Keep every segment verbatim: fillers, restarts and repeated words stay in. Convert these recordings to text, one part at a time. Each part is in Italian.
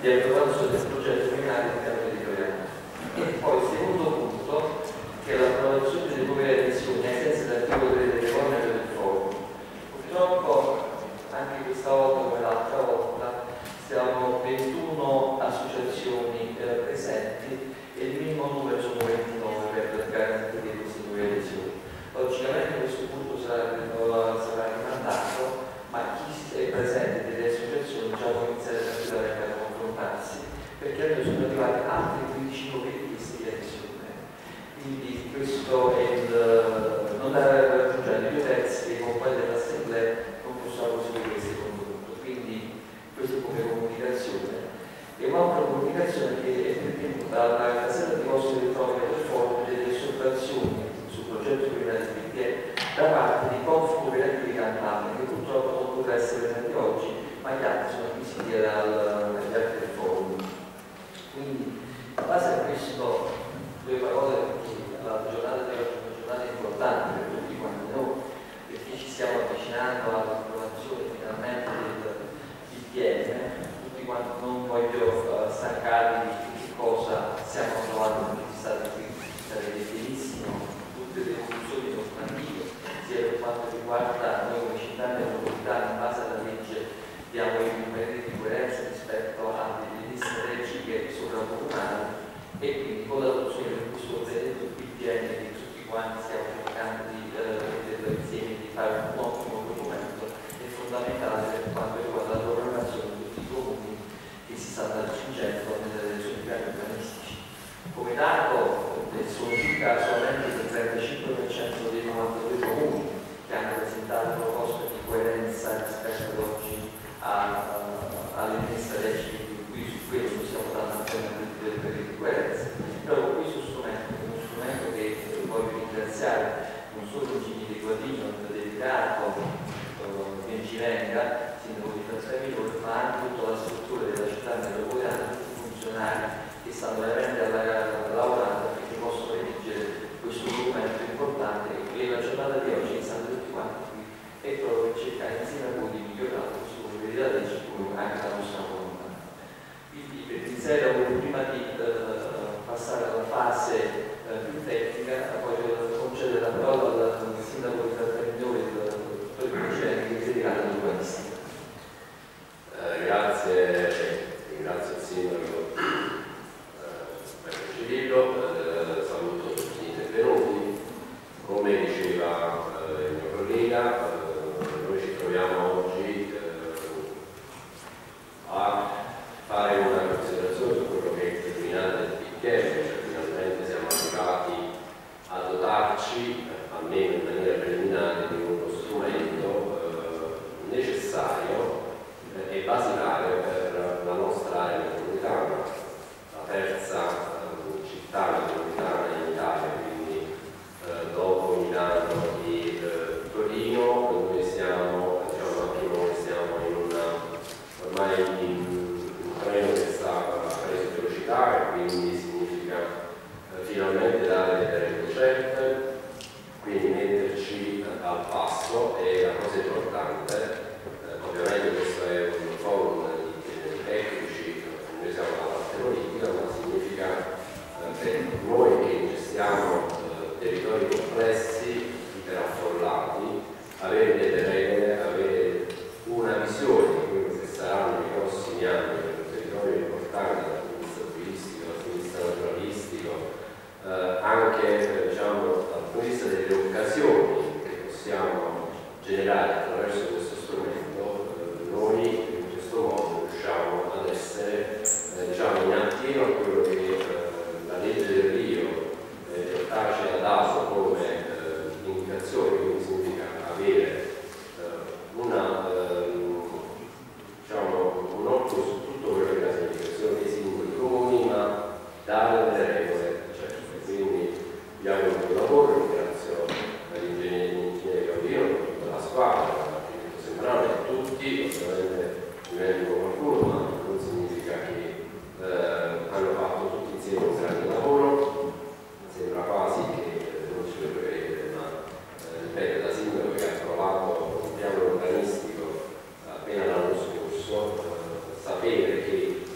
di approvare sotto il progetto finale del piano territoriale. E poi il secondo punto, che è l'approvazione delle nuove elezioni ai sensi dell'articolo tre del regolamento del forum. Purtroppo anche questa volta come l'altra volta siamo ventuno associazioni eh, presenti e il minimo numero sono ventinove per garantire queste nuove elezioni. Logicamente questo punto sarà, sarà rimandato, ma chi è presente delle associazioni già può iniziare tranquillamente a confrontarsi, perché a noi sono arrivate altre quindici nuove richieste di elezione. Quindi questo è il non dare raggiungere i due terzi dei compagni dell'assemblea non possiamo seguire questo contenuto. Quindi questo come comunicazione. E un'altra comunicazione che è pervenuta dalla casella di posta elettronica del forum delle osservazioni sul progetto criminale di P T E da parte di Conf Cooperativi Campania, che purtroppo non potrà essere presente oggi, ma gli altri sono acquisiti dagli altri del forum. Quindi, in base a questo, due parole, perché la giornata di oggi è una giornata importante per tutti quanti noi, perché ci stiamo avvicinando all'approvazione finalmente del P T M. Tutti quanti non voglio uh, stancarvi di che cosa stiamo approvando, perché ci state qui, sarete benissimo, tutte le conclusioni normative, sia per quanto riguarda noi come città metropolitana, in base alla legge diamo i numeri di coerenza rispetto a delle liste regge sovracomunali, e quindi con l'adozione di questo benedetto P T M che tutti quanti stiamo cercando di metterlo eh, insieme, di fare un ottimo documento, è fondamentale per quanto riguarda la programmazione di tutti i comuni che si stanno raggiungendo nelle elezioni piani urbanistici. Come dato sono circa solamente il trentacinque per cento dei novantadue comuni che hanno presentato proposte di coerenza rispetto ad oggi alle liste leggi, qui su quello non stiamo dando ancora delle di coerenza, però questo strumento è uno strumento che voglio ringraziare non solo Gini De Guadino, delegato che ci venga, sindaco di Trasferimento, ma anche tutta la struttura della città metropolitana, tutti i funzionari che stanno veramente lavorando perché possono redigere questo documento importante, e la giornata di oggi, stando tutti quanti qui, è proprio per cercare insieme a voi di migliorare questo come la legge come anche la nostra volontà. Quindi per iniziare prima di eh, passare alla fase eh, più tecnica, voglio concedere la parola al sindaco di Trasferimento, il dottor Piacere, che è delegato all'urbanistica. Eh, grazie, ringrazio il sindaco per Cirillo, eh, saluto tutti gli intervenuti. Come diceva eh, il mio collega, eh, noi ci troviamo oggi eh, a fare una considerazione su quello che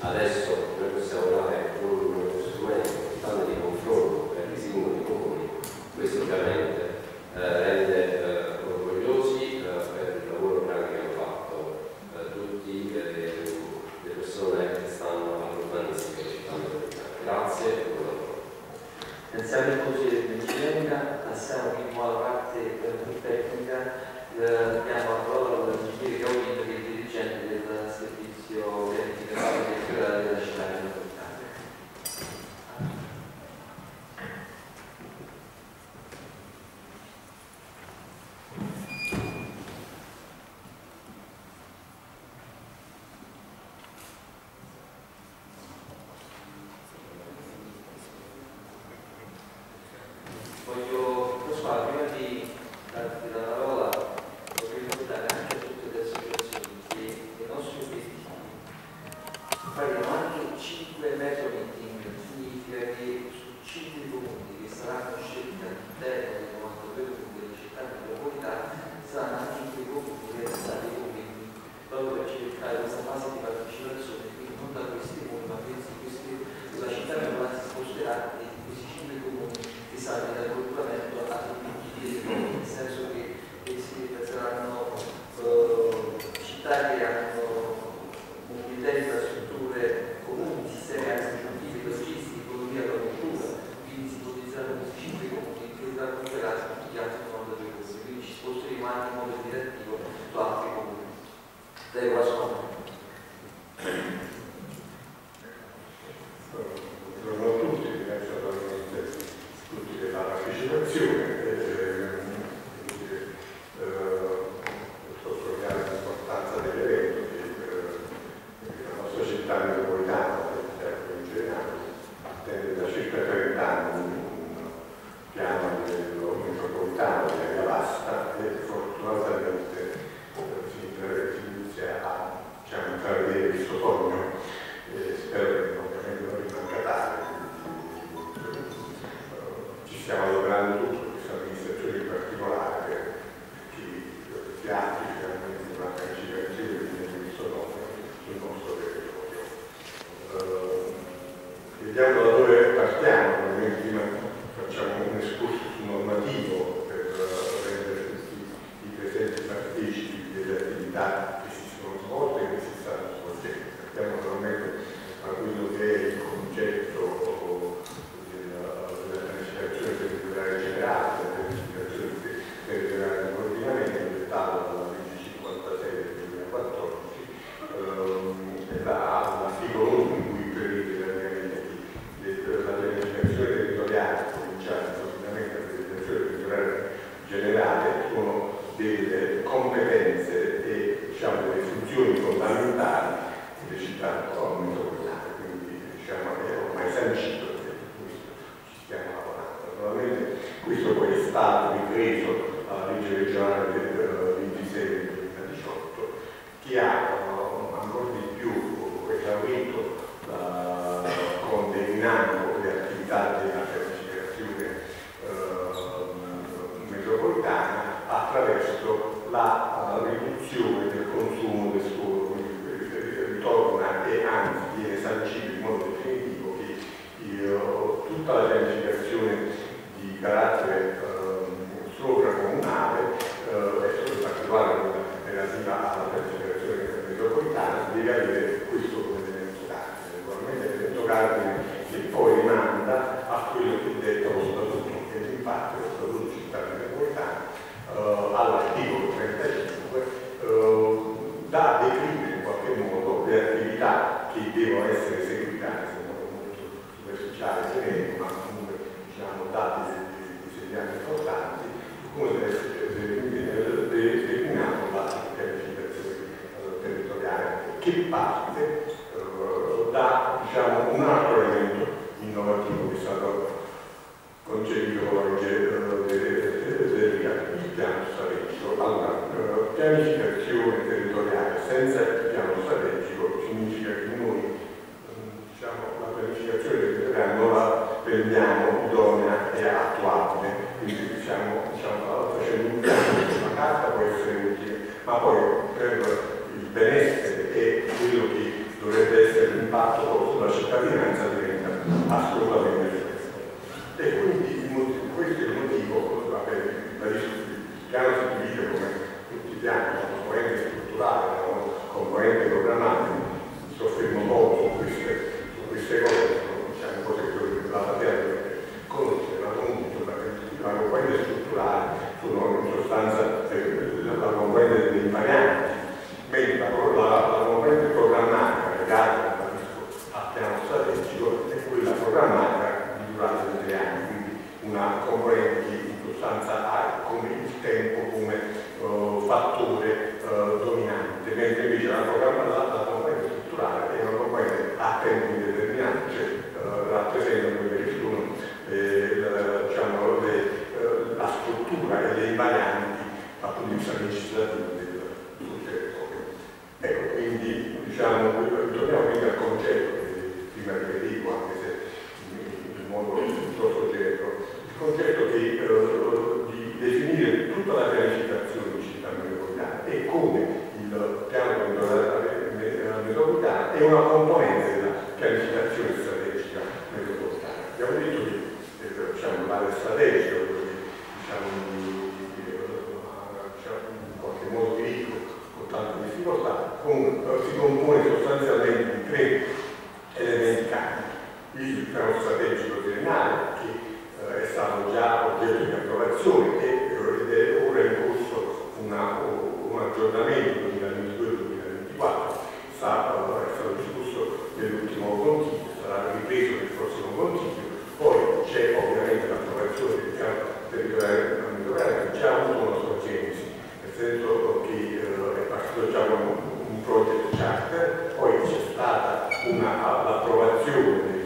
adesso noi possiamo dare un strumento importante di confronto per i singoli comuni, questo ovviamente eh, rende eh, orgogliosi eh, per il lavoro che hanno fatto eh, tutti eh, le persone che stanno all'urbanistica della città metropolitana. Grazie e buon lavoro. Iniziamo il consiglio di Vicenza, passiamo quindi alla parte più tecnica. Eh, diamo la parola all'ingegnere Gaudino, che è il dirigente del servizio pianificazione territoriale della città metropolitana. Voglio, Pasquale, prima di darti la parola, vorrei ricordare anche a tutte le associazioni che i nostri obiettivi faremo anche cinque metro meeting, significa che su cinque comuni che saranno scelti all'interno dei novantadue comuni della città metropolitana saranno anche quei comuni realizzati come proprio per cercare questa fase di partecipazione, quindi non da questi comuni, ma pensi questi, la città metropolitana si sposterà in questi cinque comuni che saranno dal regolamento a tutti, nel senso che questi saranno uh, città che hanno mobilità di infrastrutture comuni, sistemi amministrativi, logistici, economia, agricoltura, quindi si ipotizzeranno questi cinque comuni che racconteranno tutti gli altri novantadue comuni, quindi ci sposteremo anche in modo direttivo su altri comuni. Prego, Pasquale. Buongiorno a tutti, grazie a tutti della partecipazione. Sottolineare l'importanza dell'evento che la nostra città metropolitana, in generale, attende da circa trenta anni un piano a livello metropolitano di area vasta e fortunatamente si inizia a diciamo, intravedere questo sogno e spero che ovviamente non rimanga tale. Ci stiamo lavorando tutto, questa amministrazione in particolare, per chi si applica finalmente una pianificazione di questo nome sul nostro territorio. Uh, vediamo da dove partiamo, ovviamente prima facciamo un escursus normativo per uh, rendere tutti i presenti partecipi delle attività che si sono svolte e che si stanno svolgendo. Partiamo naturalmente a quello che è il concetto della, della pianificazione territoriale generale, della pianificazione territoriale di coordinamento, dettato dalla legge cinquantasei del duemilaquattordici, ehm, l'articolo uno in cui prevede la pianificazione territoriale provinciale, il coordinamento della pianificazione territoriale generale sono delle competenze e diciamo, delle funzioni fondamentali delle città metropolitane, quindi diciamo, è ormai sancito e su questo ci stiamo lavorando. Naturalmente questo poi è stato ripreso dalla legge regionale del ventisei del duemiladiciotto che ha uh, ancora di più esaurito uh, con declinando le attività della pianificazione uh, metropolitana attraverso la uh, riduzione del consumo del suolo, quindi ritorna e anzi viene sancito in modo definitivo che io, tutta la pianificazione di carattere uh, sovracomunale uh, e in particolare quella relativa alla pianificazione metropolitana deve avere questo come elemento cardine, naturalmente l'elemento cardine che poi rimanda a quello che detta lo statuto, che infatti lo statuto città metropolitana uh, all'articolo trentacinque uh, dà declinare in qualche modo le attività che devono essere eseguite in modo molto superficiale, sereno, ma comunque diciamo dati dei segnali importanti, come deve essere declinato la pianificazione territoriale, che parte uh, da diciamo, un altro elemento innovativo che è stato concepito con la legge uh, del piano strategico. Allora, uh, pianificazione territoriale senza il piano strategico significa che noi diciamo, la pianificazione territoriale non la rendiamo idonea e attuabile, quindi stiamo diciamo, facendo un piano, una carta può essere utile, ma poi per il benessere e quello che l'impatto sulla cittadinanza diventa assolutamente fresco. E quindi questo è il motivo, vabbè, il piano si divide come tutti i piani, una componente strutturale, una componente programmatica, mi soffermo molto su queste, su queste cose, diciamo cose che la materia deve conoscere, ma comunque la componente strutturale sono in sostanza la componente degli invarianti, mentre la, la, la componente programmatica legata al piano strategico è quella programmatica di durata di tre anni, quindi una componente che in sostanza ha come il tempo come uh, fattore uh, dominante, mentre invece la, la, la componente strutturale è una componente a tempo indeterminato, cioè uh, rappresenta quelle che sono eh, la, diciamo, le, uh, la struttura e le invarianti dal punto di vista legislativo del territorio. Ecco, quindi diciamo, torniamo quindi al concetto che prima ripetivo, anche se in modo piuttosto generico, il concetto che, uh, di definire tutta la pianificazione di città metropolitana e come il piano metropolitano è una componente della pianificazione strategica metropolitana. Abbiamo detto che eh, diciamo, l'area strategica, quello che diciamo, in qualche modo diritto con tante difficoltà, con, si compone sostanzialmente di tre elementi cardini. Il piano strategico triennale, che eh, è stato già oggetto di approvazione e, ed è ora in corso una, un aggiornamento duemilaventidue duemilaventiquattro, sta, uh, è stato discusso nell'ultimo consiglio, sarà ripreso nel prossimo consiglio, poi c'è ovviamente l'approvazione del piano territoriale che già ha avuto una sua genesi, nel senso che uh, è partito già con un, un project charter, poi c'è stata l'approvazione del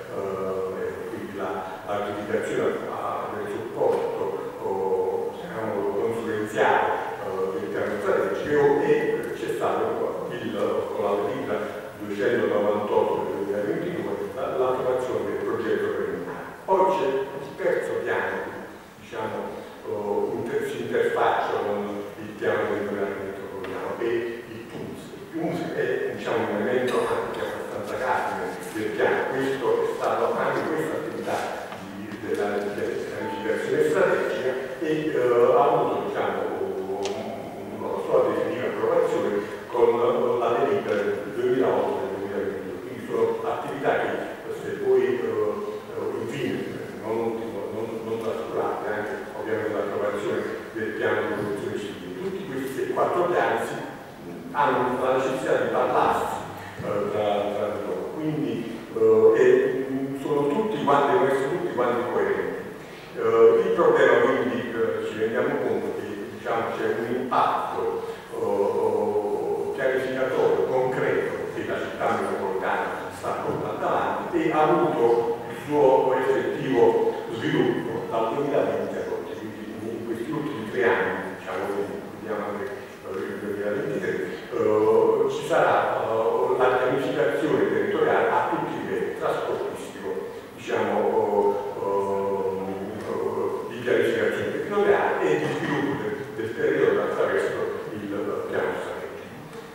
l'aggiudicazione del supporto o, diciamo, consulenziale uh, del piano strategico e c'è stato il, con la delibera duecentonovantotto del duemilaventidue l'approvazione del progetto preliminare. Poi c'è il terzo piano, diciamo, uh, inter si interfaccia con il piano territoriale metropolitano e il T U M S. Il T U M S è, diciamo, un elemento anche abbastanza cardine del piano. Questo è stato anche questa attività della pianificazione strategica e uh, ha avuto, diciamo, una sua definitiva approvazione con la delibera del duemilaotto e duemilaventidue. Quindi sono attività che se voi uh, infine non, non, non trascurate anche ovviamente l'approvazione del piano di protezione civile. Tutti questi quattro piani hanno la necessità di parlarsi uh, tra, tra di loro. Quindi uh, e, sono tutti quanti, devono essere tutti quanti coerenti. Uh, il problema quindi uh, ci rendiamo conto che diciamo, c'è un impatto uh, uh, pianificatorio concreto che la città metropolitana sta portando avanti e ha avuto il suo effettivo sviluppo dal duemilaventi a oggi, quindi in questi ultimi tre anni, diciamo, vediamo anche il duemilaventitré, uh, ci sarà uh, la pianificazione territoriale a tutti i livelli, trasportistico, diciamo, uh, uh, di pianificazione territoriale e di sviluppo del, del territorio attraverso il piano strategico.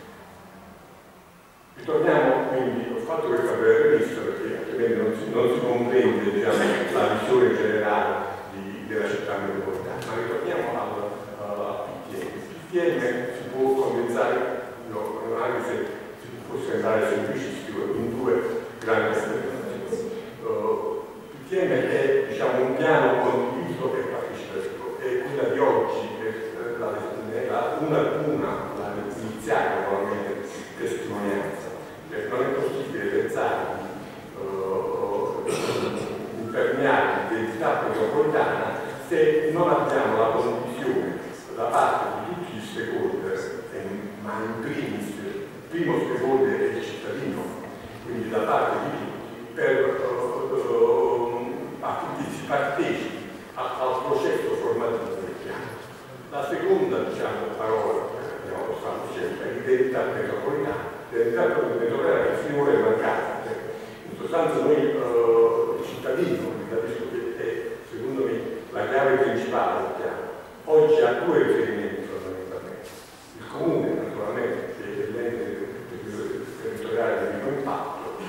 Ritorniamo quindi, ho fatto questa breve lista perché altrimenti non si, non si comprende, diciamo, la visione generale di, della città metropolitana, ma ritorniamo al uh, P T M. Il P T M si può condensare, no, anche se si può sembrare semplicistico, in due grandi aspetti. Uh, il P T M è, diciamo, un piano condiviso e partecipativo, è quella di oggi, è la, la, una a una, la iniziale naturalmente testimonianza. Cioè, non è possibile pensare di uh, impermeare l'identità metropolitana se non abbiamo la condivisione da parte di tutti gli stakeholder, ma in primis il primo stakeholder è il cittadino, quindi da parte di tutti, per uh, uh, affinché si partecipi a, al processo formativo del piano. La seconda, diciamo, parola che abbiamo stato sempre è l'identità metropolitana. L'identità metropolitana che si vuole mancare. In sostanza noi, uh, il cittadino, capisco che è, secondo me, la chiave principale del piano. Oggi ha due riferimenti fondamentalmente. Il comune, naturalmente, che è l'ente territoriale di primo impatto,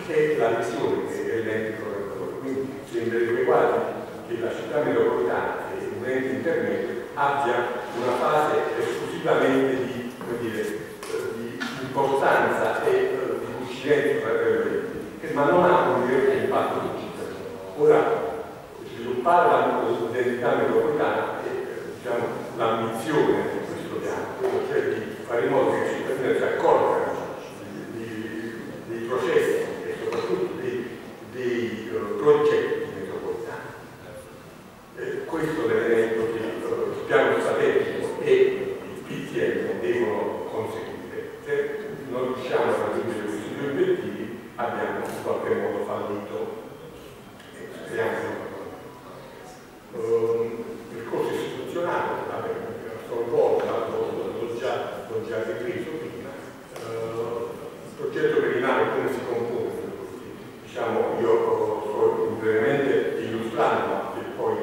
e la visione che è l'ente governatore. Quindi sembrerebbe quasi che la città metropolitana e un ente intermedio abbia una fase esclusivamente di, come dire, di importanza e di incidenza tra le enti, ma non ha un diretto impatto sul cittadino. Ora, sviluppare l'identità metropolitana è diciamo, l'ambizione di questo piano, cioè di fare in modo che i cittadini si accorgano dei processi e soprattutto dei, dei uh, progetti metropolitani. Eh, questo è l'elemento che uh, il piano strategico e il P T M devono conseguire. Se non riusciamo a raggiungere questi due obiettivi abbiamo in qualche modo fallito e speriamo. Um, il percorso istituzionale, talvolta l'ho già, già ripreso prima, uh, il progetto criminale come si compone? Diciamo, io sto brevemente illustrando e poi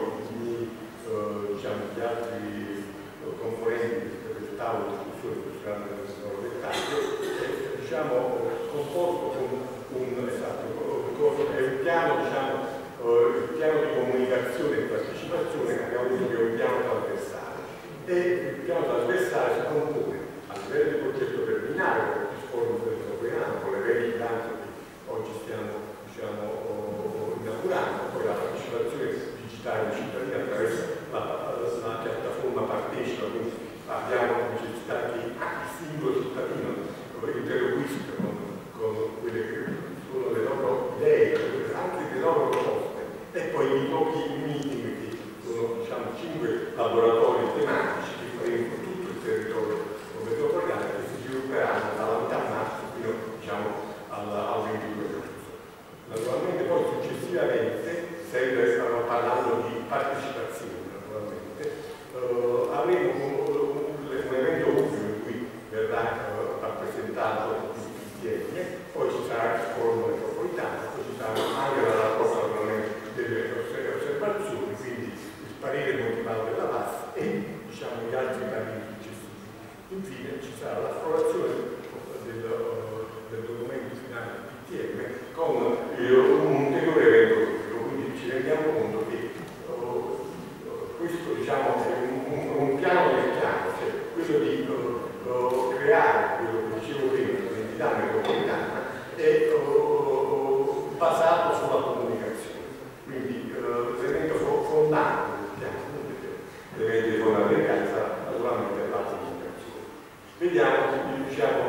uh, diciamo, gli altri uh, componenti del tavolo di discussione illustranno nel loro dettaglio, è diciamo, composto con un, esatto, è un piano diciamo, Uh, il piano di comunicazione e partecipazione che abbiamo detto che è un piano trasversale e il piano trasversale si compone a livello di progetto terminale con il forum metropolitano con le vere istanze che oggi stiamo diciamo, oh, inaugurando, poi la partecipazione digitale dei cittadini attraverso la, la piattaforma Partecipa, quindi abbiamo necessità che il singolo cittadino interloquisca con, con quelle che sono le loro idee, anche le loro proposte. E poi i pochi meeting che sono diciamo cinque laboratori tematici che faremo con tutto il territorio metropolitano che si svilupperanno dalla metà marzo fino diciamo, al ventidue marzo. Naturalmente poi successivamente, sempre stiamo parlando di partecipazione naturalmente, uh, avremo un, un, un evento ultimo in cui verrà uh, rappresentato il P T M, poi ci sarà il forum metropolitano, poi ci sarà anche la raccolta delle osservazioni, quindi il parere motivato della V A S e diciamo, gli altri pareri successivi. Infine ci sarà l'approvazione del, del documento finale del P T M con un ulteriore evento pubblico, quindi ci rendiamo conto che uh, questo diciamo, è un, un, un piano del piano, cioè quello di uh, uh, creare quello che dicevo prima, l'identità metropolitana, è uh, basato sulla comunicazione. Quindi uh, l'elemento fondante del piano, l'elemento fondamentale sarà naturalmente la comunicazione. Vediamo, diciamo,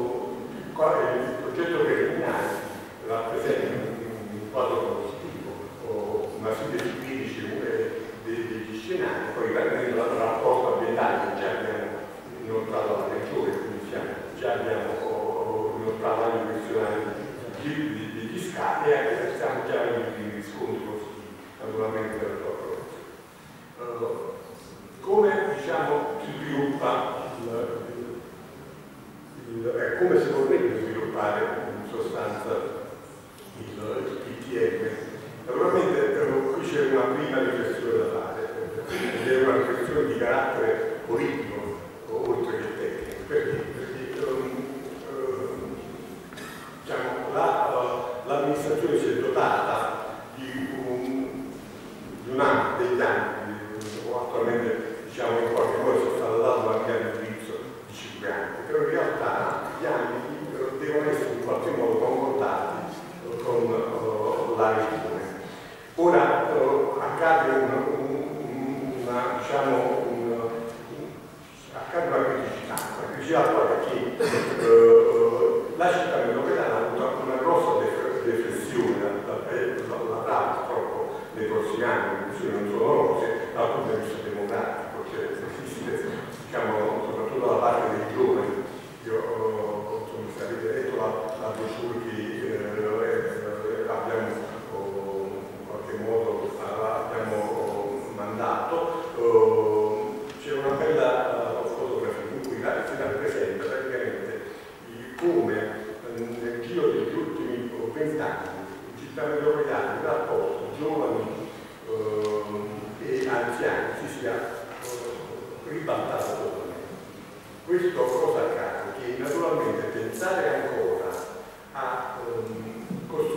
il progetto preliminare rappresenta un quadro positivo, una sintesi critici degli scenari, poi nel rapporto ambientale che già abbiamo inoltrato alla regione, quindi già abbiamo inoltrato anche il questionario degli scavi e stiamo già in riscontri positivi, naturalmente per la tua approvazione. Come diciamo si sviluppa il, il, eh, come si vorrebbe sviluppare in sostanza il, il P T M? Naturalmente eh, qui c'è una prima riflessione da fare, ed è una riflessione di carattere politico oltre che tecnico, perché, perché um, um, diciamo, l'amministrazione si è dotata di un, di un anno, degli anni, o attualmente diciamo in qualche modo sono stato dato anche all'indirizzo di cinque anni, però in realtà gli anni devono essere in qualche modo concordati con uh, la regione. Ora uh, accade una, una, diciamo, una, accade una criticità, una criticità perché uh, la città metropolitana ha avuto una grossa riflessione la data proprio nei prossimi anni, le funzioni non sono rose dal punto di vista democratico, cioè esiste, diciamo, soprattutto da parte dei giovani. Io ho avete detto la, la brochure che eh, abbiamo oh, in qualche modo abbiamo mandato, oh, c'è una bella uh, fotografia in cui la, si rappresenta praticamente come nel giro degli ultimi vent'anni in città metropolitana il rapporto giovani uh, e anziani si sia uh, ribaltato totalmente. Questo cosa accade? Che naturalmente pensare ancora a um, costruire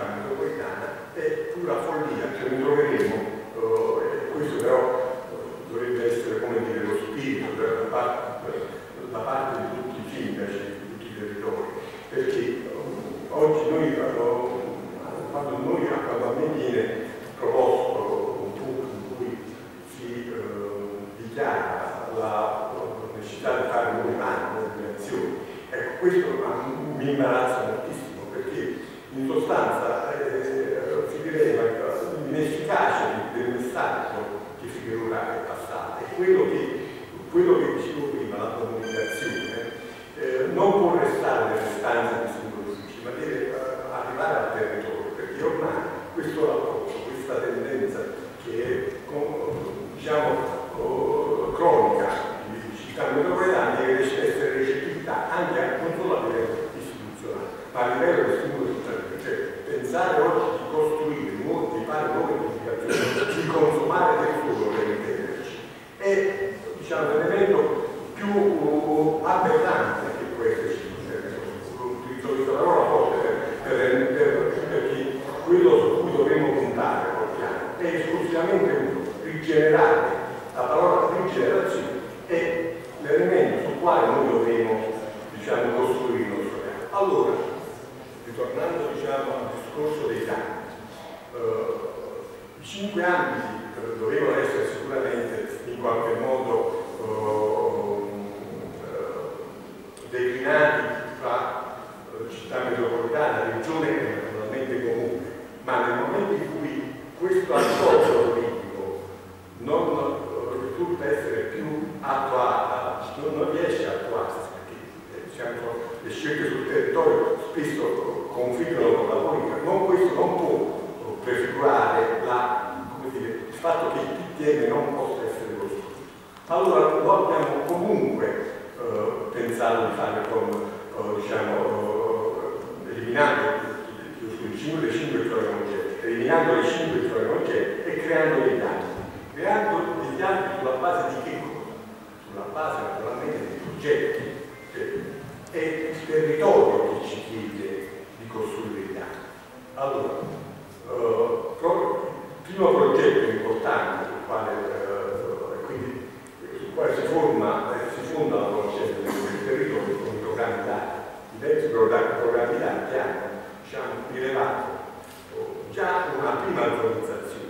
diciamo, metropolitana è pura follia, cioè mi troveremo, uh, e questo però uh, dovrebbe essere, come dire, lo spirito da parte, da parte di tutti i sindaci, di tutti i territori, perché uh, oggi noi, uh, quando, noi, quando a me viene proposto un punto in cui si uh, dichiara la necessità di fare un'unità, ecco, questo mi imbarazza moltissimo, perché in sostanza eh, si rileva l'inefficacia del messaggio che Figueroa è passato, e quello che, quello che dicevo prima, la comunicazione, eh, non può restare nelle stanze di singoli uffici, ma deve eh, arrivare al territorio, perché ormai questo rapporto, questa tendenza che è, diciamo, oh, cronica di città metropolitane deve essere recepita anche non solo a livello istituzionale, ma a livello del singolo cittadino. Cioè, pensare oggi di costruire, di fare nuove edificazioni, di consumare del suolo per intenderci, è, diciamo, l'elemento più uh, aberrante che può esserci. Utilizzo questa parola forte per, per, per, perché quello su cui dovremmo puntare è esclusivamente uno, rigenerare. La parola rigenerazione è l'elemento sul quale noi dovremo, diciamo, costruire il nostro piano. Allora, ritornando, diciamo, al discorso dei campi, eh, i cinque ambiti eh, dovevano essere sicuramente in qualche modo eh, declinati tra eh, città metropolitana, regione e naturalmente comune, ma nel momento in cui questo approccio politico non risulta essere più attuata, non riesce a attuarsi, perché diciamo, le scelte sul territorio spesso confliggono con la politica, non, questo non può prefigurare la, come dire, il fatto che il P T M non possa essere costruito. Allora lo abbiamo comunque eh, pensato di fare con, eh, diciamo, eh, eliminando i cinque dei cinque oggetti, eliminando le cinque oggetti e creando degli altri. Creando degli altri sulla base di che cosa? Sulla base naturalmente dei progetti. È il territorio che ci chiede di costruire gli altri. Allora, eh, pro, il primo progetto importante sul quale, eh, quindi, sul quale si, forma, eh, si fonda la conoscenza del territorio con i programmi dati. I vecchi programmi dati hanno, diciamo, rilevato oh, già una prima autorizzazione.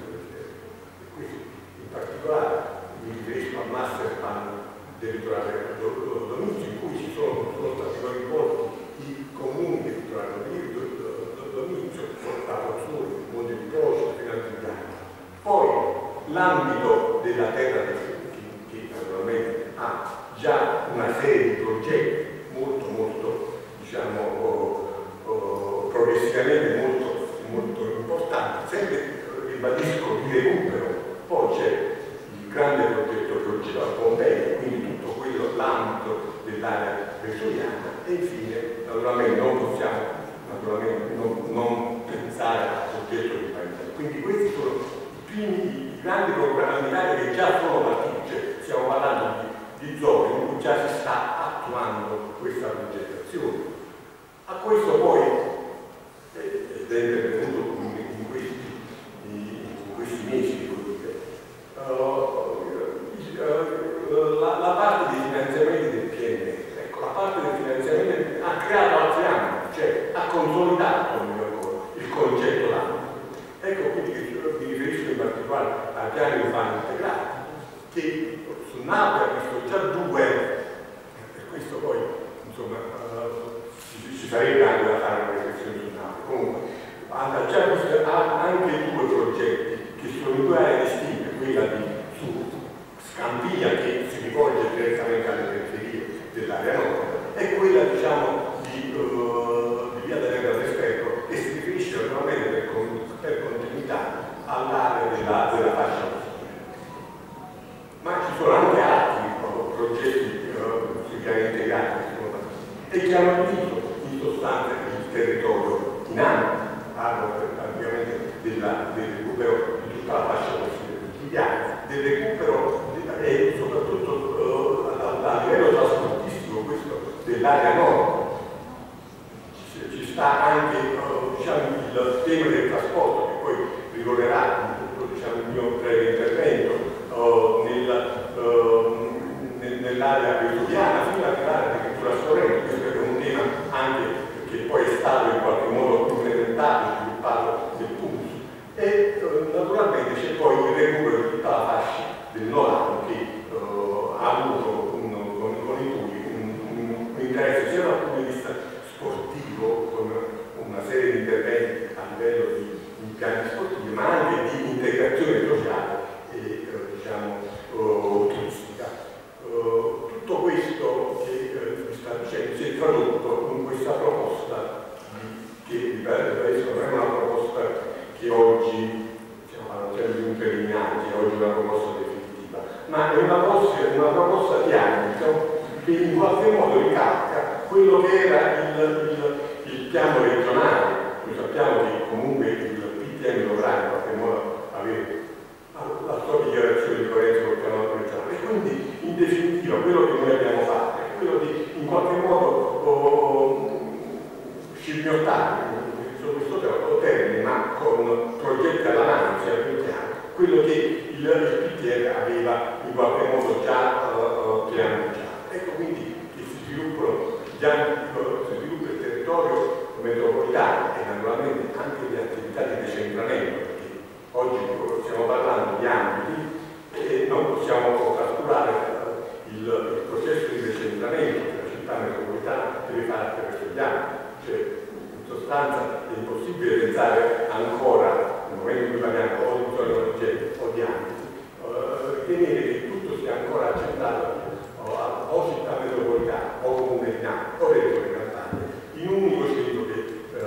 In particolare mi riferisco al master plan territoriale Domizio, in cui ci sono, sono stati coinvolti i comuni territoriali Domizio, Portapozzoli, Monte di Croce, Finaltigliano. Poi l'ambito della terra dei frutti, che naturalmente ha già una serie di progetti molto molto, diciamo, oh, oh, progressivamente molto, molto importanti, sempre ribadisco di recupero. Poi c'è il grande progetto che oggi va a Pompei, quindi tutto quello, l'ambito dell'area vettoriana, e infine, naturalmente, non possiamo naturalmente, non, non pensare al progetto di Paese. Quindi questi sono i primi, i grandi programmi che già sono partiti, cioè stiamo parlando di, di zone in cui già si sta attuando questa progettazione. A questo poi, ed è intervenuto in questi, in questi mesi, Uh, uh, la, la parte dei finanziamenti del P N R, ecco, la parte dei finanziamenti ha creato altri ambiti, cioè ha consolidato il concetto d'ambito. Ecco quindi che mi riferisco in particolare ai piani urbani integrati, che su Napoli ha visto già due, e questo poi insomma uh, ci, ci sarebbe anche da fare una riflessione su Napoli. Comunque ha già visto anche due progetti che sono in due aree distinte, quella di su Scampia, che si rivolge direttamente alle periferie dell'area nord, e quella, diciamo, di, uh, di via dell'Erba del Ferro, che si riferisce naturalmente per, per continuità all'area della, della fascia costiera. Ma ci sono anche altri uh, progetti uh, sui piani integrati e che hanno diviso in sostanza il territorio in ambiti, parlo praticamente della, del recupero di tutta la fascia costiera, del recupero e soprattutto uh, a, a livello trasportistico questo dell'area nord. Ci, ci sta anche uh, diciamo, diciamo, il tema del trasporto, che poi ricorderà diciamo, il mio breve intervento, uh, nella, uh, nell'area vesuviana fino ad arrivare addirittura a Sorrento. Questo è un tema anche che poi è stato in qualche modo implementato, sviluppato nel Pulso. E uh, naturalmente c'è poi il recupero di tutta la fascia del Nolano che uh, ha avuto un, con, con i Pugli un, un, un interesse sia dal punto di vista sportivo, con una serie di interventi a livello di impianti sportivi, ma anche di integrazione sociale e uh, diciamo uh, turistica. Uh, tutto questo che uh, vi sta dicendo si è tradotto in questa proposta di, che vi ribadisco non è una proposta che oggi stiamo parlando di un preliminare, che oggi è una proposta definitiva, ma è una proposta, una proposta di ambito che in qualche modo ricalca quello che era il, il, il piano regionale. Noi sappiamo che comunque il P T M dovrà in qualche modo avere la sua dichiarazione di coerenza col piano regionale, e quindi in definitiva quello che noi abbiamo fatto è quello di in qualche modo oh, scimmiottare su questo termine, ma con progetti alla mano, sia più chiaro, quello che il, il P T M aveva in qualche modo già uh, pianeggiato. Ecco quindi che si sviluppano già si sviluppa il territorio metropolitano e naturalmente anche le attività di decentramento, perché oggi stiamo parlando di ambiti e non possiamo trascurare il, il processo di decentramento che la città metropolitana deve fare attraverso gli ambiti. Cioè, in sostanza è impossibile pensare ancora, nel momento in cui parliamo o di zone origine o di ambiti, uh, ritenere che tutto sia ancora accettato o, o città metropolitana o comune di Napoli o regione Campania in un unico centro che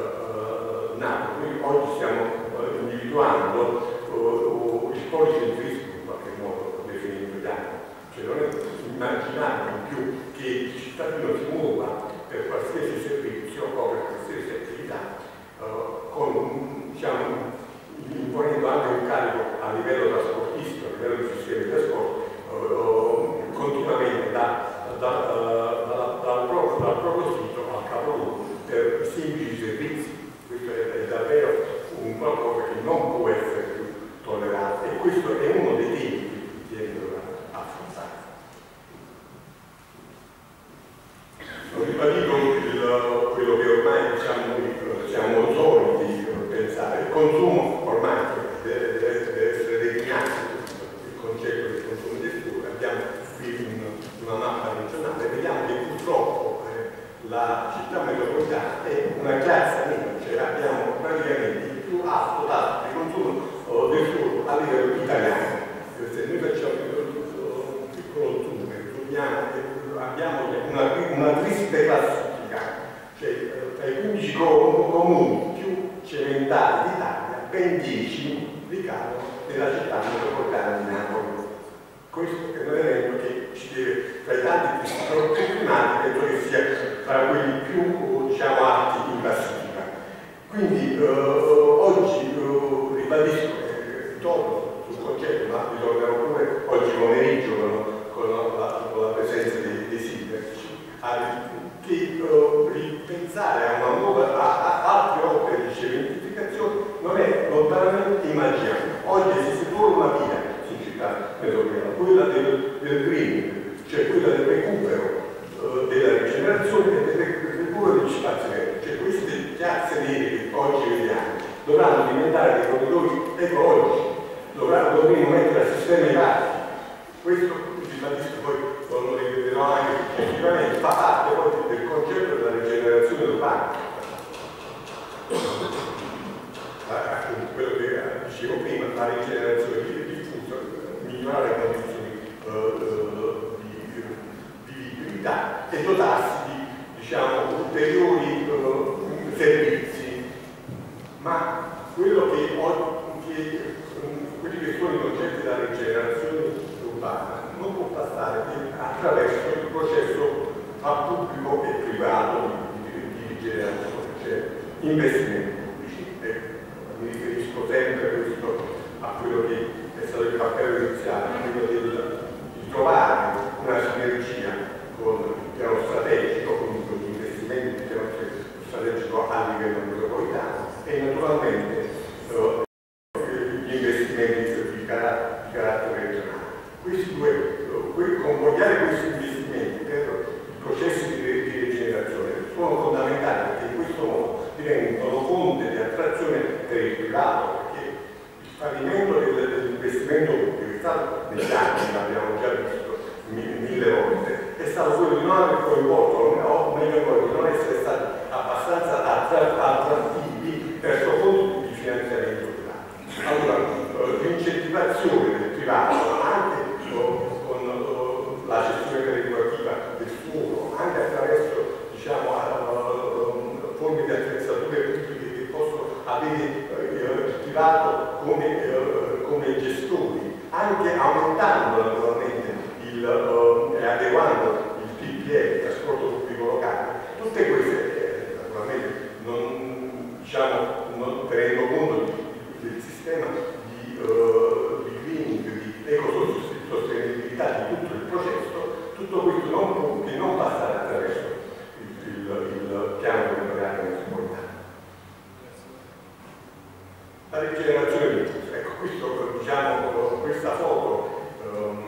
uh, Napoli. Noi oggi stiamo uh, individuando uh, il policentrismo in qualche modo definito gli anni, cioè non è immaginabile più che il cittadino si muova per qualsiasi servizio o per qualsiasi attività uh, con, diciamo, imponendo anche un carico a livello trasportistico, a livello di sistemi di trasporto uh, continuamente da, da, da, da, dal, proprio, dal proprio sito al capoluogo per semplici servizi. Questo è, è davvero un qualcosa che non può essere più tollerato, e questo è uno dei temi che si dovrà affrontare. Ho ribadito il, quello che ormai diciamo, siamo soliti pensare. Il consumo ormai deve, deve, deve essere declinato, il concetto del consumo di fuori. Abbiamo qui una mappa regionale e vediamo che purtroppo eh, la città metropolitana è una classe nera, cioè abbiamo praticamente il più alto tasso di consumo oh, del suolo a livello italiano. Se noi facciamo un piccolo zoom, abbiamo una, una triste classifica, cioè tra i quindici comuni più cementati d'Italia, ben dieci ricadono nella città metropolitana di Napoli. Questo è un elemento che ci deve, tra i tanti fortunati, penso che sia tra quelli più diciamo, alti in classifica. Quindi eh, oggi eh, ribadisco, eh, ritorno sul concetto, ma ritornerò pure oggi pomeriggio con, con, la, con la presenza dei, dei sindaci, che uh, pensare a una nuova, a, a altre opere di cementificazione non è lontanamente immaginabile. Oggi esiste solo una via in città metropolitana, quella del, del green, cioè quella del recupero uh, della rigenerazione e del recupero degli spazi verdi. Cioè queste piazze nere che oggi vediamo dovranno diventare dei corridoi ecologici, dovranno dovremo mettere a sistema i parchi. Questo ribadisco, poi lo ripeterò anche successivamente, fa parte poi del concetto della rigenerazione urbana. Quello che dicevo prima, la rigenerazione diffusa, migliorare le condizioni uh, di, di vivibilità e dotarsi di diciamo, ulteriori uh, servizi. Ma quello che, che quelli che sono i concetti della rigenerazione urbana non può passare attraverso il processo tra pubblico e privato di, di, di rigenerazione, cioè investimenti pubblici. E mi riferisco sempre questo a quello che è stato il cappello iniziale, quello del, di trovare una sinergia con il piano strategico, quindi con gli investimenti del piano strategico a livello metropolitano e un'operazione per il privato, perché il fallimento dell'investimento pubblico è stato negli anni, l'abbiamo già visto mille volte, è stato quello di non aver coinvolto, o meglio ancora, di non essere stati abbastanza attrattivi verso fonti di finanziamento privato. Allora, l'incentivazione del privato, anche con la gestione perequativa del suolo, anche attraverso, diciamo, forme di attrezzature pubbliche che possono avere il privato come, come gestori, anche aumentando naturalmente il, e adeguando il T P L, il trasporto pubblico locale, tutte queste naturalmente non, diciamo, non tenendo conto del sistema di, uh, di greening, di ecosostenibilità di tutto il processo, tutto questo non può che non passare attraverso il, il, il piano territoriale metropolitano. La rigenerazione del uso, ecco, questo, diciamo, questa foto um,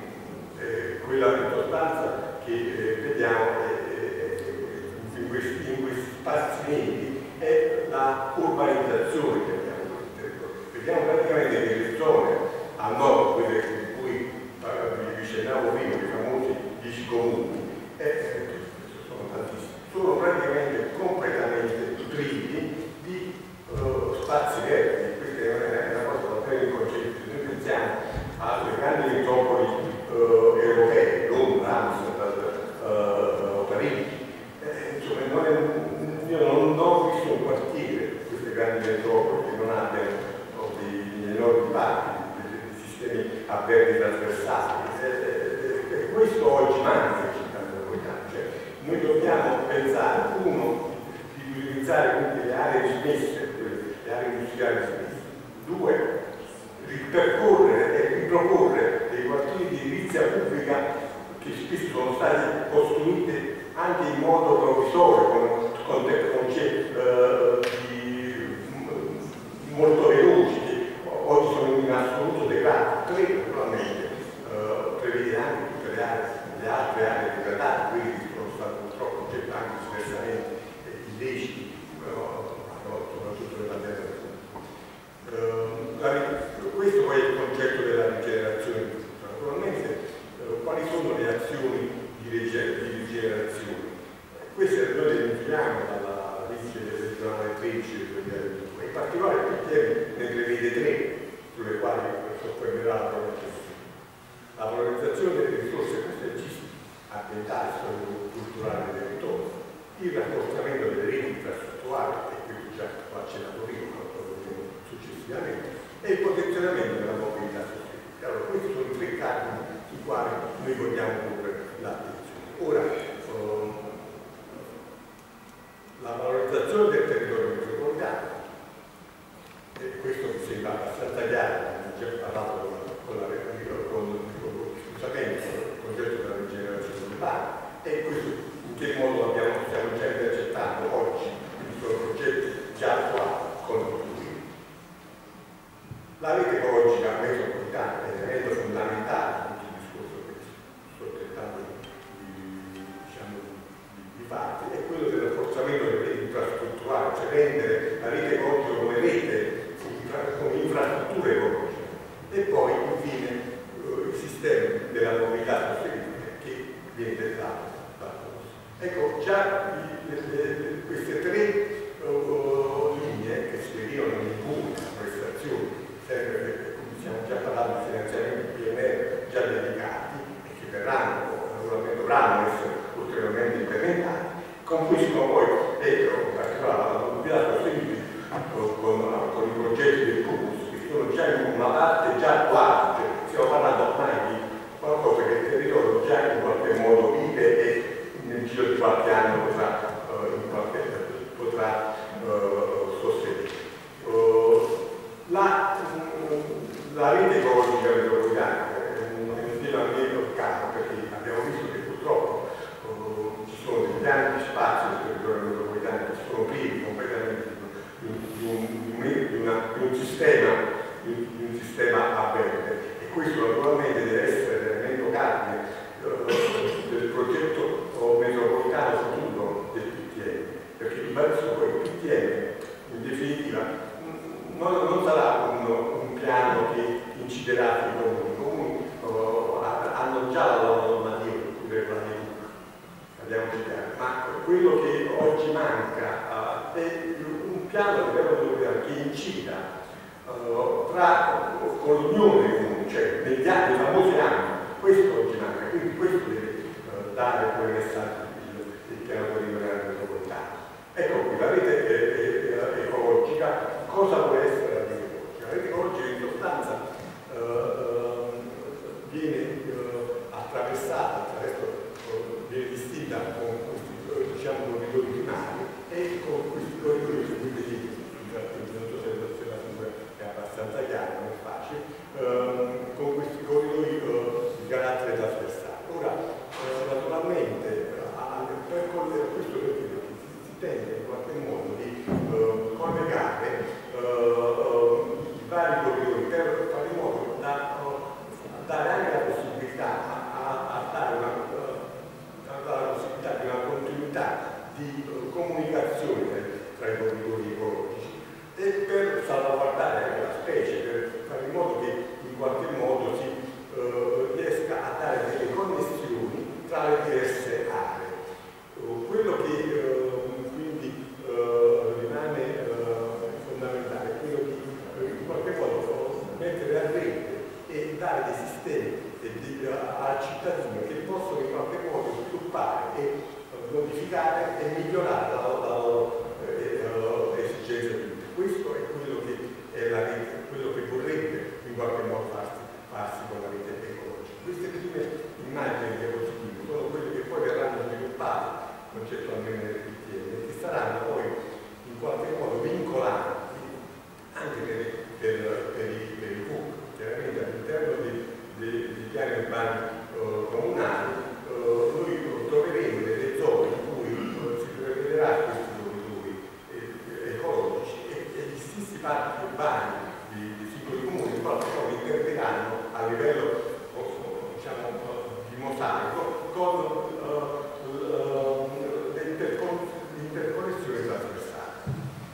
è quella in sostanza che eh, vediamo eh, in, questi, in questi spazi neri è la urbanizzazione che abbiamo sul territorio. Vediamo praticamente che le zone a nord, quelle di cui vi accennavo prima, i famosi dieci comuni, eh, sono tantissimi, sono praticamente completamente privi di uh, spazi verdi. Questa è una cosa da tenere in concetto. Noi pensiamo alle grandi metropoli uh, europee, Londra, Amsterdam, uh, Parigi. Eh, insomma, non è, io non, non ho visto un quartiere, queste grandi metropoli, che non abbiano degli enormi parchi, dei sistemi a verdi trasversali. Eh, eh, questo oggi manca in città metropolitana. Cioè, noi dobbiamo pensare, uno, di utilizzare quindi le aree dismesse, le aree industriali dismesse, due, ripercorrere e riproporre dei quartieri di edilizia pubblica che spesso sono stati costruiti anche in modo provvisorio, con, con tecnologie eh, di, molto veloci, che oggi sono in assoluto degrado. Tre, naturalmente, eh, prevede anche tutte le, aree, le altre aree degradate, quindi sono stati purtroppo anche diversamente illeciti, soprattutto nella terra. Uh, la, questo poi è il concetto della rigenerazione. Naturalmente, uh, quali sono le azioni di, rege di rigenerazione? Queste noi le infiliamo dalla legge regionale tredici del duemiladue, in particolare il P T M ne prevede tre, sulle quali soffermerà la progettazione. La valorizzazione delle risorse paesaggistiche, ambientali, storico-culturali del territorio, il rafforzamento delle reti infrastrutturali, e questo già l'ho accennato prima, successivamente, e il potenzionamento della mobilità sostenibile. Allora, questi sono i tre cardini sui quali noi vogliamo porre l'attenzione. Ora, um, la valorizzazione del territorio metropolitano, e questo mi sembra abbastanza chiaro, abbiamo già parlato con, con, la, con, con scusamento, il concetto della rigenerazione urbana, e questo in che modo abbiamo, stiamo già accettando oggi, quindi sono progetti già attuati con la rete ecologica metropolitana è un elemento fondamentale in tutto il discorso che sto tentando di, diciamo, di, di fare, è quello del rafforzamento delle reti infrastrutturali, cioè rendere la rete ecologica come rete, come infrastruttura ecologica, e poi infine uh, il sistema della mobilità sostenibile che viene dettato da questo. Ecco, già le, le, queste tre uh, linee che si derivano in alcune prestazioni, sempre perché, come stiamo già parlando di finanziamenti P N R già dedicati e che verranno, naturalmente dovranno essere ulteriormente implementati, confluiscono poi dentro, in particolare la mobilità sostenibile, con, con, con i progetti del P U S, che sono già in una parte già attuata, cioè stiamo parlando ormai di qualcosa che il territorio già in qualche modo vive e nel giro di qualche anno potrà, uh, in qualche, potrà uh, sostenere. Uh, La, la rete ecologica metropolitana è un tema meno caro, perché abbiamo visto che purtroppo uh, ci sono degli ampi spazi del territorio metropolitano che sono privi completamente di un, di un, di una, di un sistema di, di un sistema a verde, e questo naturalmente deve essere l'elemento cardine uh, del progetto uh, metropolitano futuro del P T M, perché di base poi il P T M in definitiva desiderati comuni. I comuni uh, hanno già la loro normativa per la natura, parliamoci chiaro, ma quello che oggi manca uh, è un piano di livello che incida uh, tra, con l'unione comune, cioè negli anni, nei famosi anni, questo oggi manca, quindi questo deve uh, dare come messaggio il, il piano territoriale metropolitano. Ecco qui, la rete eh, eh, ecologica, cosa può essere la rete ecologica? La rete ecologica in sostanza eh, eh, viene eh, attraversata, attraverso, eh, viene distinta con questi diciamo, corridoi primari e con questi corridoi seguiti, non so se la figura è abbastanza chiara, non è facile, eh, con questi corridoi eh, di carattere trasversale. Ora, eh, naturalmente, eh, per questo tende in qualche modo di uh, collegare uh, uh, i vari corridori per fare in modo da uh, dare anche la possibilità a, a, a dare una, uh, a dare la possibilità di una continuità di uh, comunicazione tra i corridori ecologici e per salvaguardare anche la specie, per fare in modo che in qualche modo si uh, riesca a dare delle connessioni tra le diverse aree. Uh, quello che uh, Uh, rimane uh, fondamentale, quello di uh, in qualche modo mettere a rete e dare dei sistemi e di, uh, al cittadino che possono in qualche modo sviluppare e uh, modificare e migliorare la loro uh, esigenze di vita. Questo è quello che è la rete, quello che vorrebbe in qualche modo farsi, farsi con la rete ecologica. Queste prime immagini che ho descritto sono quelle che poi verranno sviluppate concettualmente nel P T M e che saranno poi in qualche modo vincolanti anche per, per, per, i, per i F U C. Chiaramente all'interno dei, dei, dei piani urbani uh, comunali uh, noi troveremo delle zone in cui uh, si prevederà questi corridoi eh, ecologici e, e gli stessi parchi urbani di, di singoli comuni in qualche modo interverranno a livello uh, diciamo, uh, di mosaico con uh, l'interconnessione trasversale.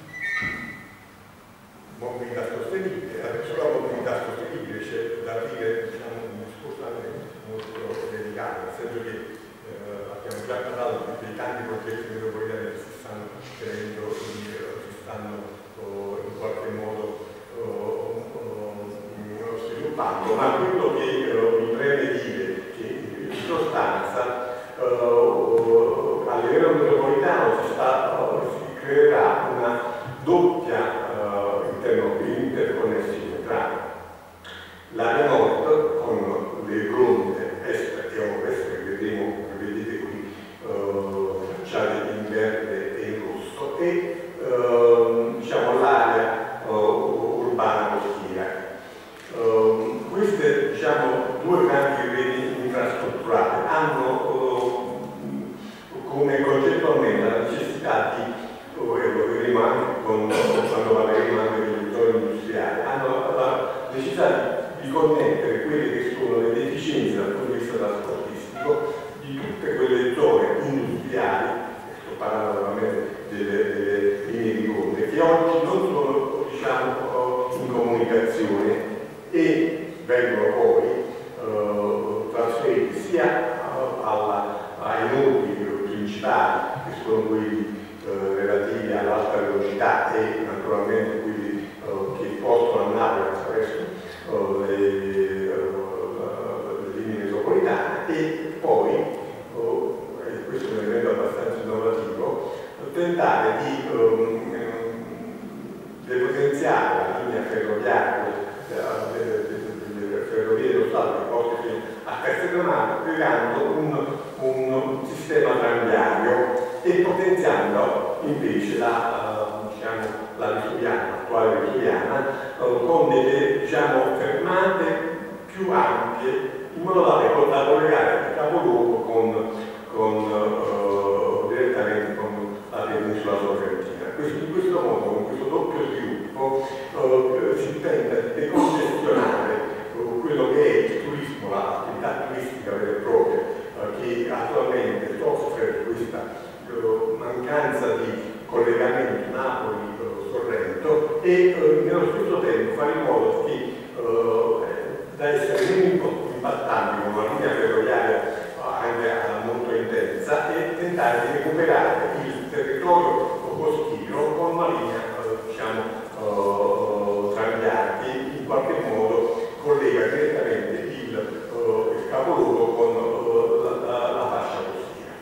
Mobilità sostenibile, sulla mobilità sostenibile c'è da dire diciamo, un discorso anche molto delicato, nel senso che eh, abbiamo già parlato dei tanti progetti metropolitani che si stanno creando, si stanno oh, in qualche modo oh, oh, sviluppando, ma quello che eh, mi preme dire che in sostanza Uh, a livello metropolitano si, sta, uh, si creerà una doppia uh, interconnessione tra l'area nord con le gronde est e ovest, che vedremo, che vedete qui uh, tracciate in verde e in rosso, e uh, diciamo l'area uh, urbana costiera. Uh, queste diciamo, due grandi reti infrastrutturali hanno come concettualmente la necessità di, e lo vedremo anche con, quando parleremo anche delle zone industriali, hanno la necessità di, di connettere quelle che sono le deficienze dal punto di vista trasportistico di tutte quelle zone industriali, sto parlando veramente delle, delle linee di ponte, che oggi non sono diciamo, in comunicazione e vengono poi uh, trasferiti sia uh, alla, ai nodi principali, che sono quelli uh, relativi all'alta velocità e naturalmente quelli uh, che possono andare attraverso uh, le, uh, le linee metropolitane e poi, uh, e questo è un elemento abbastanza innovativo, tentare di um, depotenziare la linea ferroviaria delle ferrovie dello Stato che porta a Castelnuovo, creando un, un sistema tranviario e potenziando invece la, uh, diciamo, la Vesuviana, l'attuale Vesuviana, uh, con delle diciamo, fermate più ampie in modo tale da collegare il capoluogo con, con, uh, direttamente con la penisola sorrentina. In questo modo, con questo doppio sviluppo, uh, si tenta di decongestionare uh, quello che è il turismo, l'attività turistica vera e propria, uh, che attualmente soffre questa uh, mancanza di collegamento Napoli-Sorrento e uh, nello stesso tempo fare in modo che uh, Atlantico, una linea ferroviaria anche molto intensa, e tentare di recuperare il territorio costiero con una linea diciamo uh, tranviaria che in qualche modo collega direttamente il, uh, il capoluogo con uh, la, la, la fascia costiera.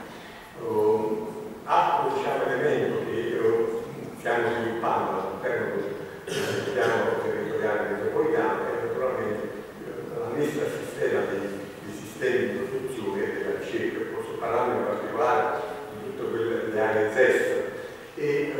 Uh, altro diciamo, elemento che uh, stiamo sviluppando all'interno del piano territoriale metropolitano è naturalmente uh, la messa a sistema dei, dei sistemi di protezione e della ricerca. Posso parlare in particolare di tutte quelle aree Z E S e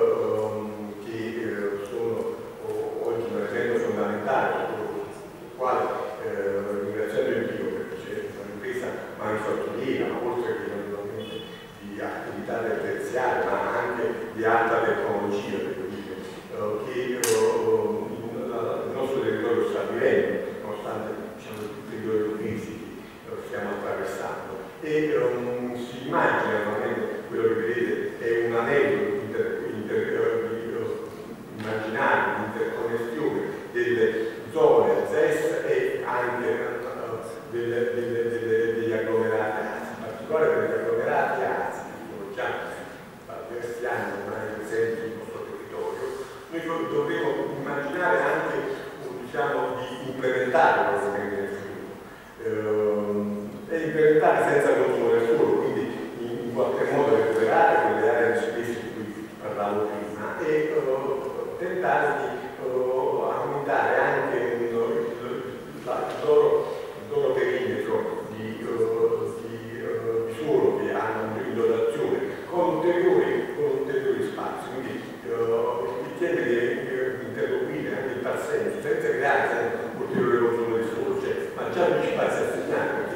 uh, che uh, sono uh, oggi un esempio fondamentale sul quale uh, ringraziando il Dio perché c'è un'impresa manifatturiera, ma oltre che naturalmente di attività terziaria ma anche di alta tecnologia, devo dire, uh, che uh, in, la, il nostro territorio sta vivendo, nonostante diciamo, il periodo di crisi che uh, stiamo attraversando. E um, si immagina veramente quello che vedete è un anello inter, inter, uh, immaginario di interconnessione delle zone Z E S e anche uh, delle, delle, delle, degli agglomerati arsi, in particolare per gli agglomerati arsi che sono già da diversi anni ormai presenti sul nostro territorio. Noi dovremo immaginare anche diciamo, di implementare questo meccanismo uh, e implementare senza consumo del suolo, quindi in, in qualche modo recuperare quelle aree di space di cui parlavo prima e uh, tentare di uh, aumentare anche il, il, la, il, loro, il loro perimetro di, uh, di, uh, di suolo che hanno in dotazione con ulteriori, con ulteriori spazi. Quindi uh, mi chiede di interloquire anche in tal senso, senza creare ulteriore consumo di suolo, cioè, ma già gli spazi assegnati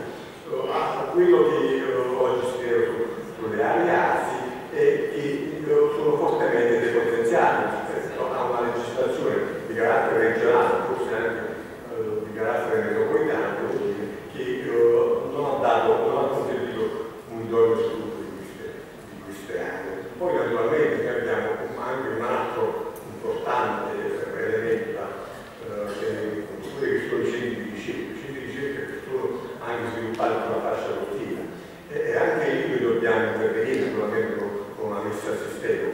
a quello che uh, oggi si vede su, sulle aree arsi e che uh, sono fortemente depotenziati a una legislazione di carattere regionale, forse anche uh, di carattere metropolitano, che uh, non ha dato, non ha consentito un idoneo sviluppo di queste, di queste aree. Poi naturalmente abbiamo anche un altro importante elemento, uh, che, quelli che sono i centri di ricerca, i centri di ricerca che sono anche sviluppati sulla fascia costiera e, e anche lì noi dobbiamo intervenire naturalmente con, con una messa a sistema.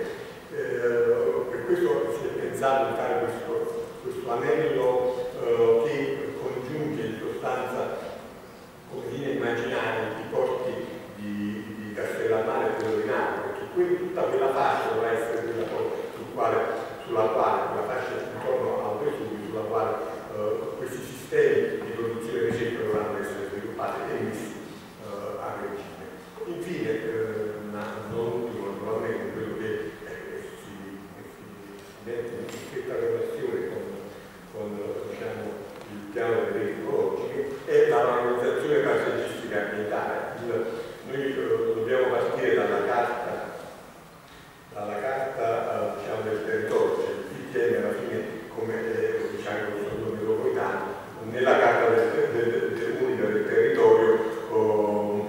Eh, per questo si è pensato di fare questo, questo anello eh, che congiunge in sostanza, come viene immaginato, i porti di, di Castellammare e quello di Napoli, perché qui tutta quella fascia dovrà essere quella sul quale, sulla quale, quella fascia intorno al Vesuvio, sulla quale eh, questi sistemi di produzione e ricerca dovranno essere sviluppati e messi uh, a regime. Infine, eh, ma non ultimo, naturalmente, quello che eh, si, si mette in stretta relazione con, con diciamo, il piano delle reti ecologiche è la valorizzazione paesaggistica ambientale. Il, noi eh, dobbiamo partire dalla carta, dalla carta eh, diciamo, del territorio, cioè il P T M alla fine, come eh, diciamo, lo studio metropolitano, nella carta del, del, del, unica del territorio oh,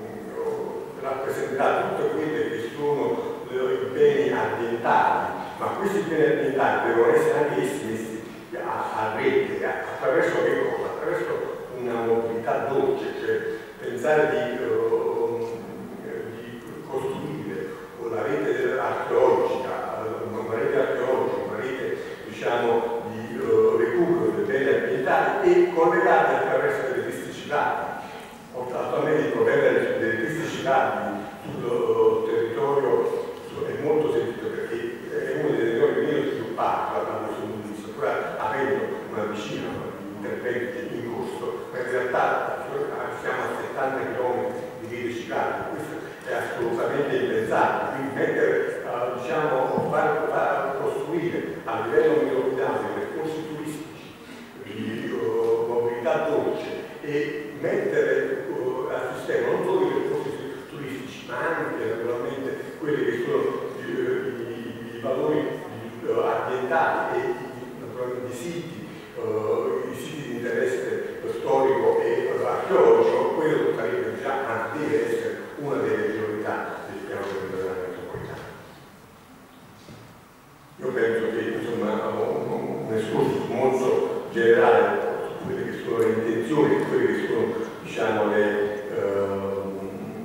oh, rappresenta tutte quelle che sono i beni ambientali, ma questi beni ambientali devono essere anche essi messi a, a rete, attraverso che cosa? Attraverso una mobilità dolce, cioè pensare di, uh, di costruire la rete archeologica, una rete archeologica, una rete diciamo di uh, recupero dei beni ambientali e collegati attraverso delle piste ciclabili. Attualmente il problema delle piste ciclabili sul uh, territorio è molto sentito perché è uno dei territori meno sviluppati da questo punto di vista, pur avendo una vicina di interventi in corso, ma in realtà siamo a settanta chilometri di rete ciclabili, questo è assolutamente impensabile, quindi mettere, uh, diciamo, far, far costruire a livello metropolitano dei percorsi turistici di uh, mobilità dolce e mettere uh, a sistema non solo i percorsi turistici ma anche naturalmente quelli che sono i, i, i valori uh, ambientali e naturalmente i siti, uh, i siti di interesse storico e uh, archeologico, quello sarebbe già, deve essere una delle priorità del piano territoriale metropolitano. Io penso che insomma un, un escursus molto generale su quelle che sono le intenzioni, quelle che sono diciamo, le, ehm,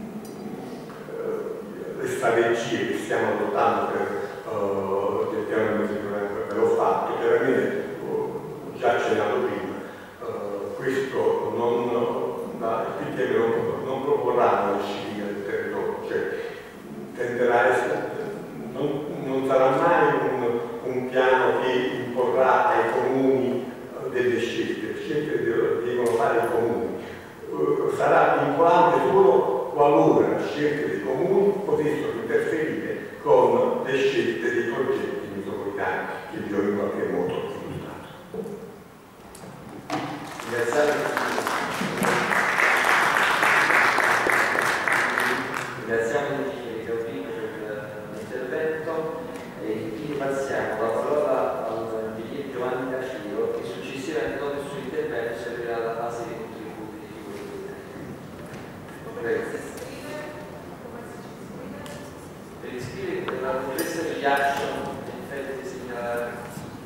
le strategie che stiamo adottando per uh, il piano di mezzo ve l'ho fatto, chiaramente uh, già accennato prima, uh, questo non, la, il P T M non, non proporrà una disciplina del territorio, cioè tenderà a essere, non, non sarà mai un, un piano che imporrà ai comuni uh, delle scelte, le scelte devono fare i comuni, uh, sarà vincolante solo qualora le scelte dei comuni potessero interferire con le scelte dei progetti metropolitani che vi ho in qualche modo illustrato. Ringraziamo l'ingegnere Gaudino per l'intervento e quindi passiamo la parola all'ingegnere Giovanni Caciro che successivamente dopo il suo intervento servirà alla fase di contributi di figura. Prego. Per iscrivere la professa di ghiaccio in effetti segnalare.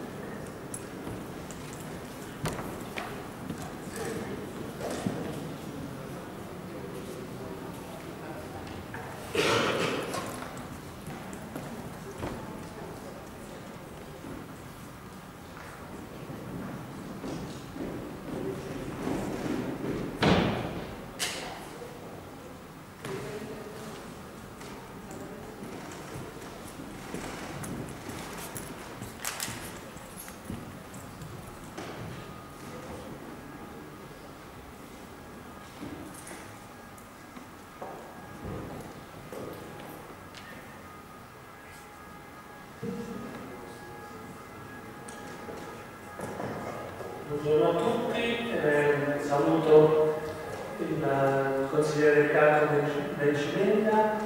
Buongiorno a tutti, eh, saluto il consigliere Riccardo Del Cimenda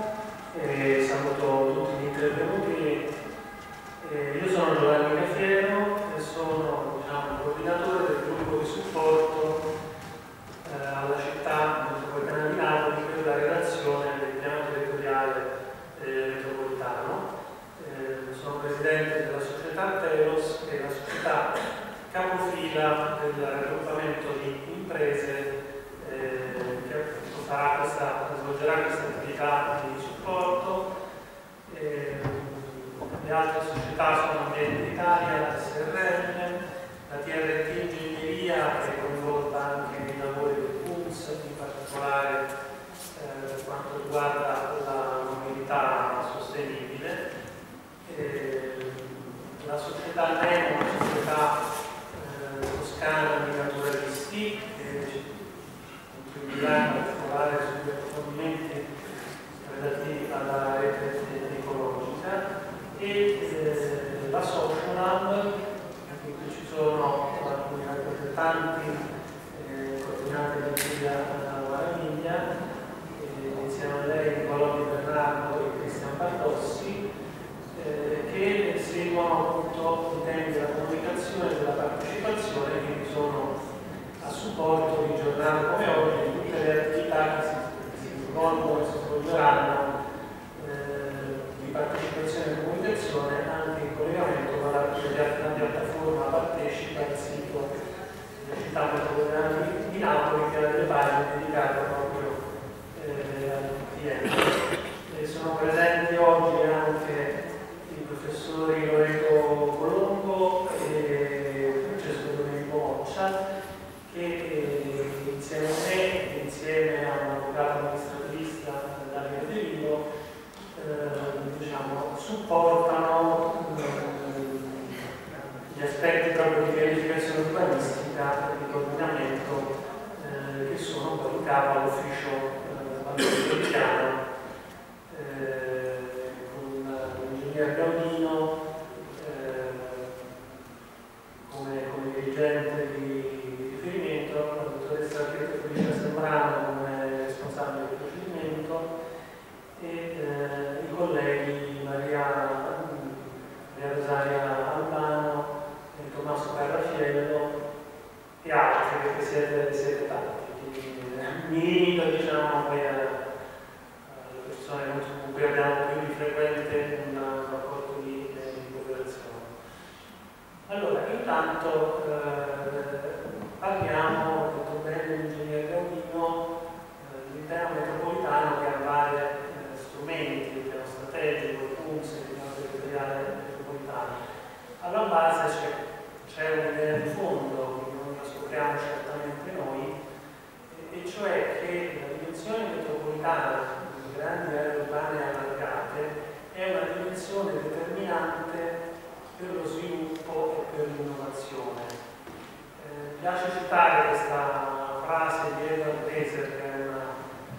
e saluto tutti gli intervenuti. Eh, io sono Giovanni Cafiero e sono diciamo, il coordinatore del gruppo di supporto eh, alla città metropolitana di Napoli per la redazione del piano territoriale eh, metropolitano. Eh, sono presidente della società Telos, che è la società capofila del raggruppamento di imprese eh, che farà questa, svolgerà questa attività di supporto. Eh, le altre società sono Ambiente Italia, S R M, la T R T Ingegneria che è coinvolta anche nei lavori del P U N S, in particolare eh, per quanto riguarda la mobilità sostenibile. Eh, la società Nemo, una società toscana di naturalisti che contribuiranno a trovare sugli approfondimenti relativi alla rete ecologica e eh, la Sociolab, in cui ci sono alcuni rappresentanti eh, coordinati da Giulia Maraviglia, eh, insieme a lei Nicolò Di Bernardo e Cristian Bardossi, eh, che seguono appunto i temi della comunicazione e della partecipazione, quindi sono a supporto di giornate come oggi di tutte le attività che si, che si svolgono e si svolgeranno eh, di partecipazione e comunicazione anche in collegamento con la, la piattaforma Partecipa, il sito della città metropolitana di, di Napoli, che ha delle pagine dedicate proprio eh, al P M. Sono presenti oggi anche i professori Loreto Colombo e Francesco Domenico Moccia, che eh, insieme a me e insieme a un avvocato amministrativista Davide De Vivo eh, diciamo, supportano eh, gli aspetti proprio di pianificazione urbanistica e di coordinamento eh, che sono poi in capo all'ufficio eh, del piano eh, con l'ingegner Gaudino eh, come, come dirigente di riferimento, la dottoressa Felicia Sembrano come responsabile del procedimento e eh, i colleghi Maria, Maria Rosaria Albano e Tommaso Carrafiello e altri, perché siete, siete tanti. Quindi, eh, mi limito diciamo poi a, alle persone con cui abbiamo più di frequente un rapporto di, di cooperazione. Allora, intanto eh, parliamo, detto bene, dell'ingegner Gaudino, determinante per lo sviluppo e per l'innovazione. Eh, mi piace citare questa frase di Edward Glaser, che è una,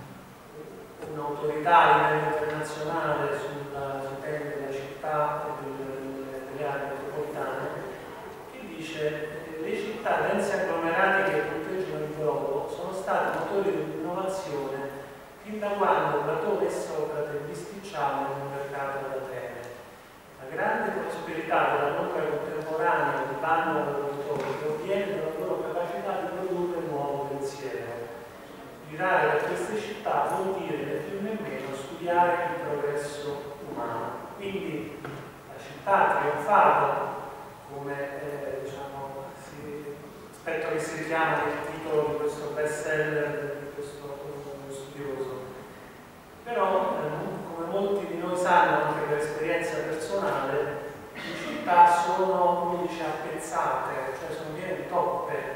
un'autorità a livello internazionale sulla, sui temi della città e delle, delle aree metropolitane, che dice: le città dense agglomerati che punteggiano il globo sono state motori dell'innovazione fin da quando Platone e Socrate bisticciavano nel mercato d'Atene. La grande prosperità della nostra contemporanea di bando lavoratori proviene dalla loro capacità di produrre nuovo pensiero. Girare da queste città vuol dire né più né meno studiare il progresso umano. Quindi la città ha trionfato, come eh, diciamo, si, aspetto che si richiama nel titolo di questo best seller di questo studioso. Però, eh, come molti di noi sanno anche per esperienza personale, le città sono, come dice, appezzate, cioè sono piene di toppe.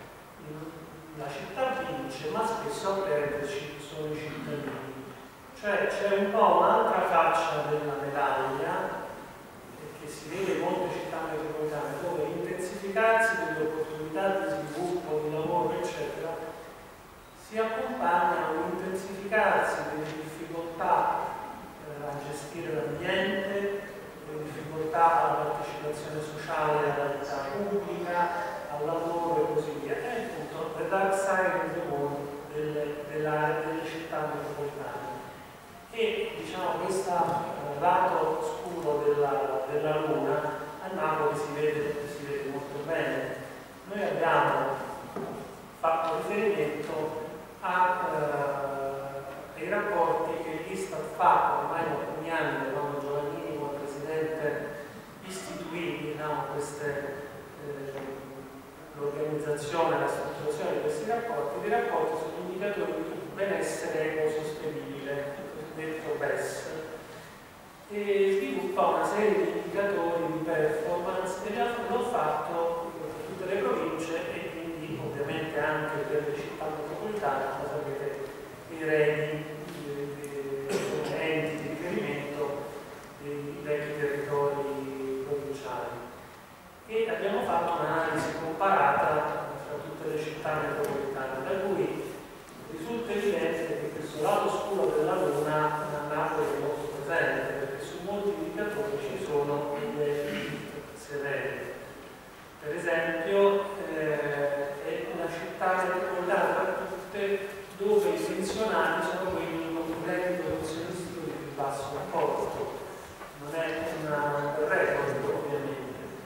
La città vince, ma spesso a perderci sono i cittadini. Cioè c'è un po' un'altra faccia della medaglia, che si vede in molte città metropolitane, dove l'intensificarsi delle opportunità di sviluppo, di lavoro, eccetera, si accompagna a un intensificarsi delle difficoltà eh, a gestire l'ambiente, delle difficoltà alla partecipazione sociale, alla vita pubblica, al lavoro e così via. È appunto the dark side of the moon delle, della, delle città metropolitane. E diciamo questo eh, lato scuro della, della luna a Napoli si vede, si vede molto bene. Noi abbiamo fatto riferimento a, eh, ai rapporti che l'Istat fa ormai da alcuni anni, quando Giovannini come presidente istituì diciamo, queste, eh, l'organizzazione, la strutturazione di questi rapporti, dei rapporti sugli indicatori di benessere ecosostenibile, il cosiddetto B E S, e sviluppa una serie di indicatori di performance e l'ho fatto per tutte le province e quindi ovviamente anche per le città metropolitane, come sapete, i reni, gli enti di riferimento dei vecchi territori provinciali. E abbiamo fatto un'analisi comparata tra tutte le città metropolitane, da cui risulta evidente che questo lato scuro della luna a Napoli è molto presente, perché su molti indicatori ci sono delle severe. Per esempio, eh, è una città metropolitana tra tutte dove i pensionati sono quelli con un reddito pensionistico di più basso rapporto. Non è una record, ovviamente.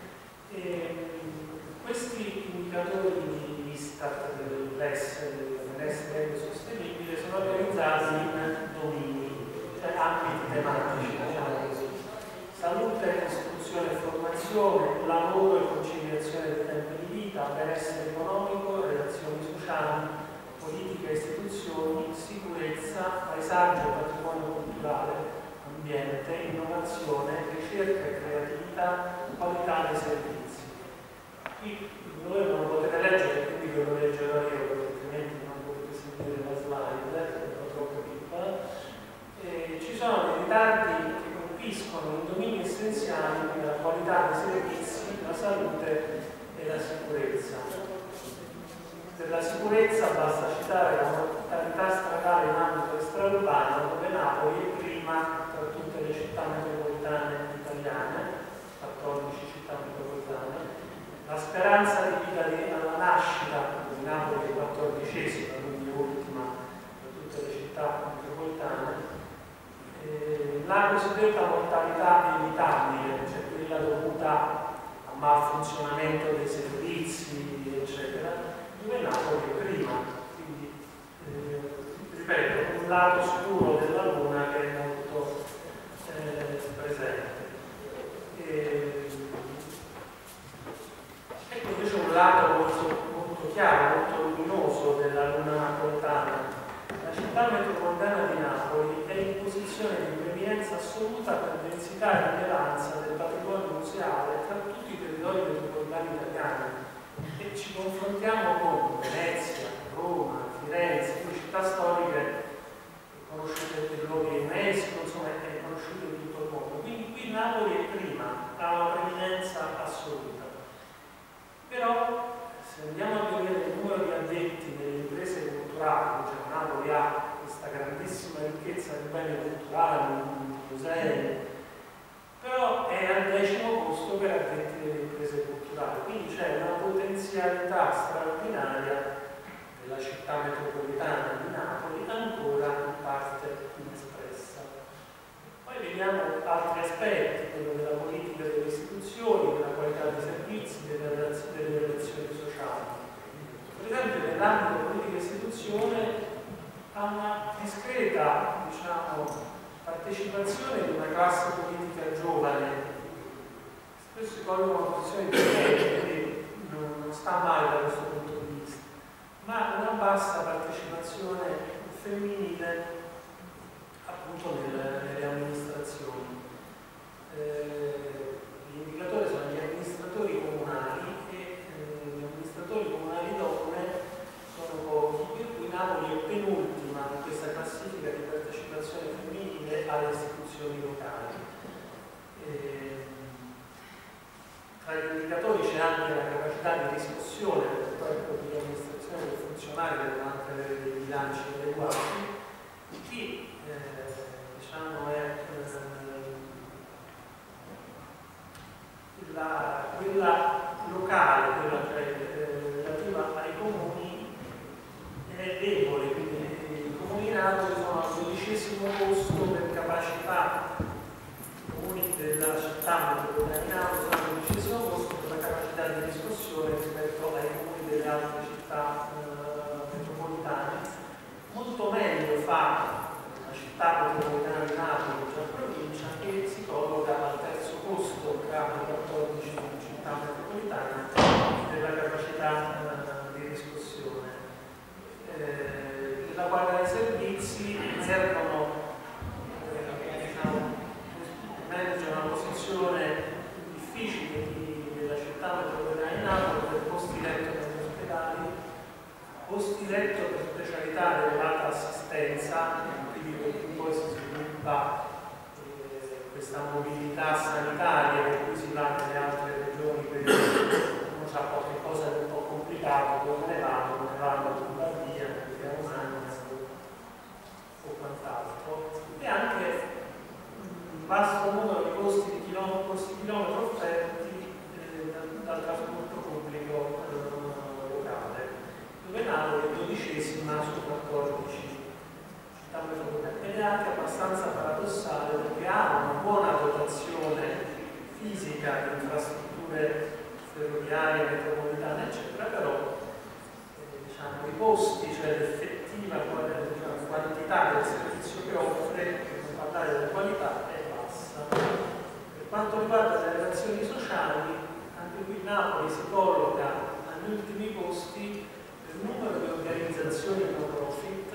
E questi indicatori di Istat del B E S, del benessere sostenibile, sono organizzati in domini, cioè ambiti tematici, diciamo così. Salute, istruzione e formazione, lavoro e conciliazione del tempo di vita, benessere economico, relazioni sociali, politica e istituzioni, sicurezza, paesaggio, patrimonio culturale, ambiente, innovazione, ricerca e creatività, qualità dei servizi. Qui voi non lo potete leggere, quindi ve lo leggerò io, perché altrimenti non potete sentire la slide, è un po' troppo piccola. E ci sono dei ritardi che colpiscono i domini essenziali della qualità dei servizi, la salute e la sicurezza. Per la sicurezza basta citare la mortalità stradale in ambito extraurbano, dove Napoli è prima tra tutte le città metropolitane italiane, quattordici città metropolitane. La speranza di vita alla nascita di Napoli è quattordicesima, quindi ultima tra tutte le città metropolitane. Eh, la cosiddetta mortalità evitabile, cioè quella dovuta a malfunzionamento dei servizi, eccetera, dove Napoli è prima. Quindi, eh, ripeto, un lato scuro della luna che è molto eh, presente. E, ecco invece un lato molto, molto chiaro, molto luminoso della luna napoletana. La città metropolitana di Napoli è in posizione di preeminenza assoluta per densità e rilevanza del patrimonio museale tra tutti i territori metropolitani italiani. E ci confrontiamo con Venezia, Roma, Firenze, due città storiche conosciute per luoghi UNESCO, insomma è conosciuto in tutto il mondo. Quindi qui Napoli è prima. se andiamo a vedere il numero di addetti nelle imprese culturali, cioè Napoli ha questa grandissima ricchezza di beni culturali, musei, però è al decimo posto per addetti delle imprese culturali, quindi c'è una potenzialità straordinaria della città metropolitana di Napoli ancora in parte inespressa. Poi vediamo altri aspetti, quello della politica delle istituzioni, della qualità dei servizi, delle relazioni, delle relazioni sociali. Per esempio nell'ambito politica e istituzione ha una discreta, diciamo, partecipazione di una classe politica giovane, spesso si colloca una posizione di potere, quindi non, non sta male da questo punto di vista, ma una bassa partecipazione femminile appunto nelle, nelle amministrazioni. Eh, gli indicatori sono gli amministratori comunali e eh, gli amministratori comunali donne sono pochi, per cui Napoli è penultima in questa classifica di partecipazione femminile alle istituzioni locali. Eh, tra gli indicatori c'è anche la capacità di riscossione, perché poi il pubblico amministrazione e i funzionari devono anche avere dei bilanci adeguati. Chi eh, diciamo è eh, la, quella locale, quella cioè, eh, relativa ai comuni, è debole, quindi i comuni Napoli sono al dodicesimo posto per capacità, i comuni della città metropolitana di Napoli sono al dodicesimo posto per la capacità di riscossione rispetto ai comuni delle altre città eh, metropolitane. Molto meglio fa la città metropolitana di Napoli, cioè provincia, che si colloca al terzo posto tra le quattordici città metropolitane della capacità uh, di riscossione. Eh, la qualità dei servizi servono, eh, diciamo, managere una posizione difficile di, della città metropolitana di Napoli per posti letto negli ospedali, posti letto per specialità di elevata assistenza, quindi per cui poi si sviluppa eh, questa mobilità sanitaria per cui si va nelle altre regioni, quindi uno sa qualche cosa di un po' complicato, dove ne vanno, dove vanno in Lombardia, nelle Romagna o quant'altro, e anche un vasto numero di posti di chilometro, posti chilometro offerti eh, dal, dal trasporto pubblico eh, locale, dove Napoli è dodicesima su quattordici città metropolitane, ed è anche abbastanza paradossale perché ha una buona dotazione fisica di infrastrutture ferroviarie, metropolitane, eccetera, però eh, diciamo, i posti, cioè l'effettiva diciamo, quantità del servizio che offre, per parlare della qualità, è bassa. Per quanto riguarda le relazioni sociali, anche qui Napoli si colloca agli ultimi posti per il numero di organizzazioni no profit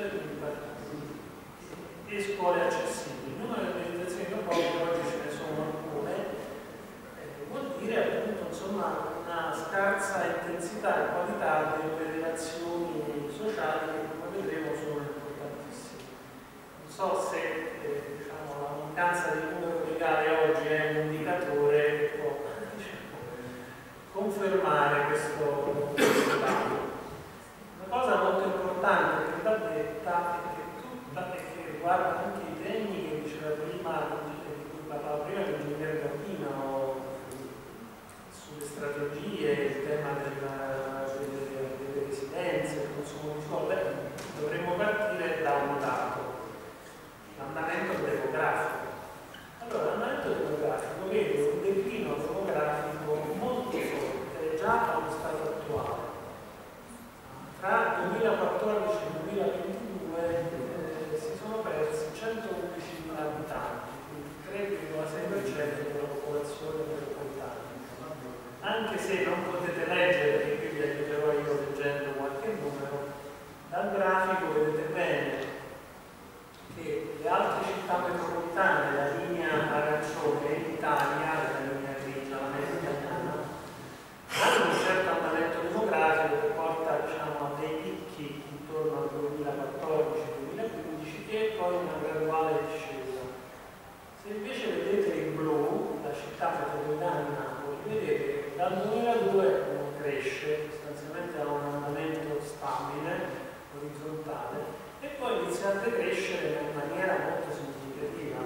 e scuole accessibili. Il numero di organizzazioni no profit oggi ce ne sono alcune, eh, vuol dire appunto insomma una scarsa intensità e qualità delle relazioni sociali che come vedremo sono importantissime. Non so se eh, diciamo, la mancanza di numero legale oggi è un indicatore che può diciamo, confermare questo, questo dato. Una cosa molto importante che va detta è che tutta, e che riguarda anche i temi che diceva prima, di cui parlava prima l'ingegnere Gambino, sulle strategie, il tema della, delle, delle residenze, il consumo di suolo, dovremmo partire da un dato, l'andamento demografico. Allora, l'andamento demografico vede un declino demografico molto forte già allo stato attuale. Tra duemilaquattordici e duemilaventidue eh, si sono persi centoundicimila abitanti, quindi tre virgola sei per cento della popolazione metropolitana. Anche se non potete leggere, perché qui vi aiuterò io leggendo qualche numero, dal grafico vedete bene che le altre città metropolitane, la linea arancione in Italia, la linea grigia, la media italiana, hanno un certo andamento demografico che porta diciamo, a dei picchi intorno al duemilaquattordici duemilaquindici e poi una graduale discesa. Se invece vedete in blu la città metropolitana di Napoli, vedete che dal duemiladue un cresce, sostanzialmente ha un andamento stabile, orizzontale, e poi inizia a decrescere in maniera molto significativa.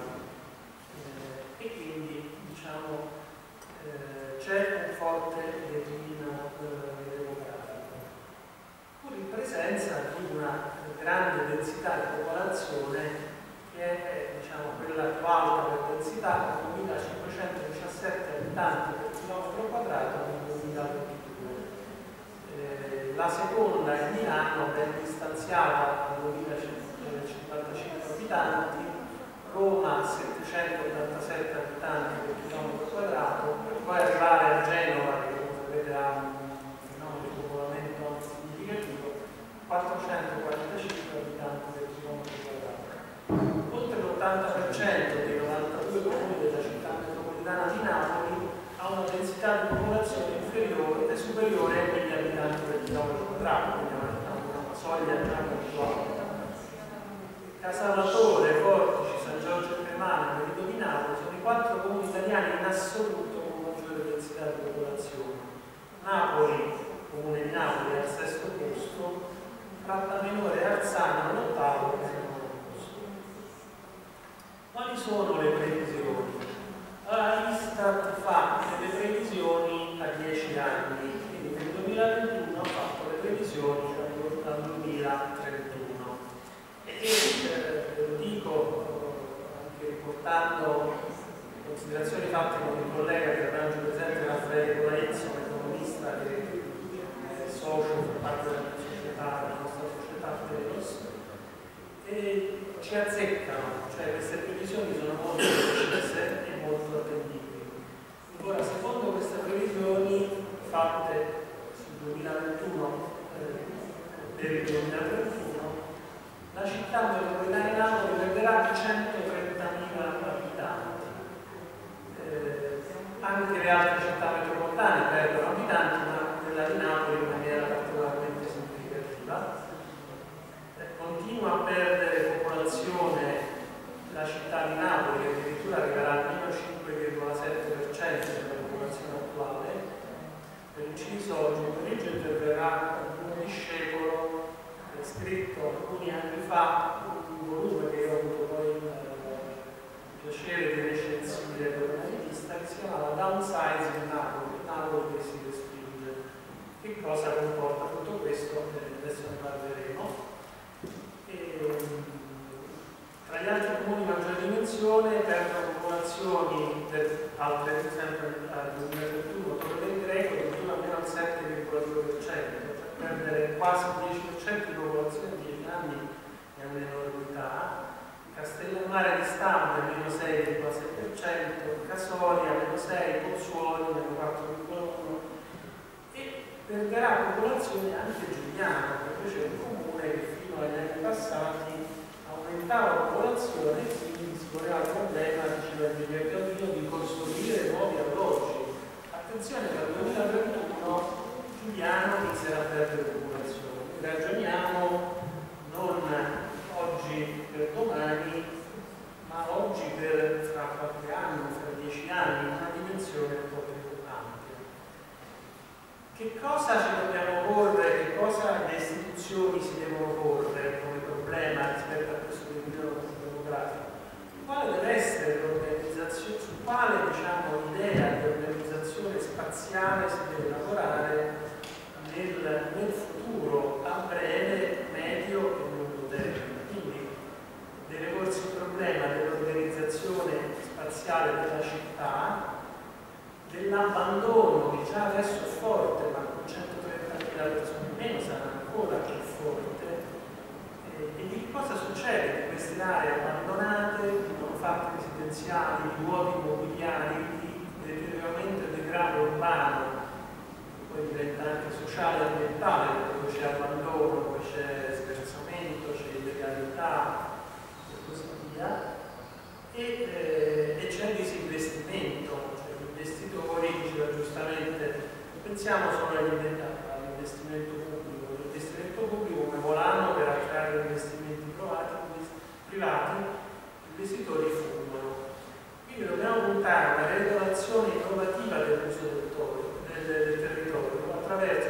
Eh, e quindi diciamo eh, c'è un forte declino eh, demografico, pur in presenza di una grande densità di popolazione che è diciamo, quella più alta per densità, duemilacinquecentodiciassette abitanti per chilometro quadrato nel duemilaventidue. Eh, la seconda è Milano, ben distanziata a duemilacinquantacinque abitanti, Roma settecentottantasette abitanti per chilometro quadrato, per poi arrivare a Genova, che come sapete ha un fenomeno di popolamento significativo, quattrocentoquarantacinque abitanti per chilometro quadrato. Oltre l'ottanta per cento dei novantadue comuni della città metropolitana di Napoli ha una densità di popolazione inferiore e superiore a mille abitanti per chilometro quadrato, quindi una soglia già molto alta. Casalatore, Portici, San Giorgio e Cremano e Merito di Napoli sono i quattro comuni italiani in assoluto con maggiore densità di popolazione. Napoli, comune di Napoli, è al sesto posto, Fratta Minore e Arzana all'ottavo e al nono posto. Quali sono le previsioni? Allora, l'Istat fa delle previsioni a dieci anni, quindi nel duemilaventuno ha fatto le previsioni al duemilatrentuno. E eh, lo dico anche riportando in considerazioni fatte con il collega che abbiamo già presente, Raffaele Colaizzo, un economista che è socio per parte della società, della nostra società Telos, e ci azzeccano, cioè queste previsioni sono molto precise e molto attendibili. Ora, secondo queste previsioni fatte sul duemilaventuno eh, del duemilatrentuno, la città metropolitana di Napoli perderà centotrentamila abitanti. Eh, anche le altre città metropolitane perdono abitanti, ma quella di Napoli in maniera particolarmente significativa. Eh, continua a perdere popolazione la città di Napoli, che addirittura arriverà al meno cinque virgola sette per cento della popolazione attuale. Per inciso, oggi pomeriggio interverrà un discepolo scritto alcuni anni fa un volume che ho avuto poi il piacere di recensire per una rivista, che si chiamava Downsizing Napoli, Napoli che si restringe. Che cosa comporta tutto questo? Adesso ne parleremo. E, tra gli altri comuni di maggiore dimensione perdono popolazioni per altre, sempre al duemilatrentuno, Torre del Greco, addirittura almeno al sette virgola due per cento. Perdere quasi il dieci per cento di popolazione in dieci anni è un'enormità. Castellammare di Stabia meno sei virgola sei per cento, Casoria meno sei, Pozzuoli meno quattro virgola uno per cento, e perderà popolazione anche Giuliano, che invece è un comune che fino agli anni passati aumentava la popolazione e quindi si poneva il problema, diceva il Gaudino, di costruire nuovi alloggi. Attenzione che al duemilatrentuno Giuliano inizierà a perdere popolazione. Ragioniamo non oggi per domani, ma oggi per tra qualche anno, tra dieci anni, una dimensione un po' più ampia. Che cosa ci dobbiamo porre, che cosa le istituzioni si devono porre come problema rispetto a questo declino demografico? Quale deve essere l'organizzazione, su quale diciamo, idea di organizzazione spaziale si deve lavorare Nel, nel futuro a breve, medio e lungo termine. Quindi deve porsi il problema dell'organizzazione spaziale della città, dell'abbandono che già adesso è forte, ma con centotrentamila persone in meno sarà ancora più forte, e, e di cosa succede di queste aree abbandonate, di manufatti residenziali, di luoghi immobiliari, di deterioramento e degrado urbano. Poi diventa anche sociale e ambientale, perché poi c'è abbandono, poi c'è sversamento, c'è illegalità e così via, e, eh, e c'è disinvestimento, cioè gli investitori, diceva giustamente, pensiamo solo all'investimento pubblico, l'investimento pubblico come volano per attrarre investimenti privati, privati, gli investitori fuggono. Quindi dobbiamo puntare a una regolazione innovativa dell'uso del territorio del territorio attraverso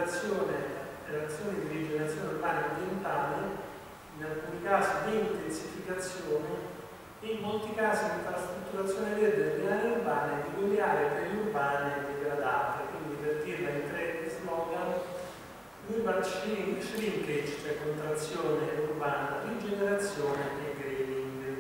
rigenerazione, relazioni di rigenerazione urbana e ambientale, in alcuni casi di intensificazione e in molti casi di infrastrutturazione verde delle aree urbane e di quelle aree periurbane degradate. Quindi, per dirla in tre slogan, urban shrinkage, cioè contrazione urbana, rigenerazione e greening.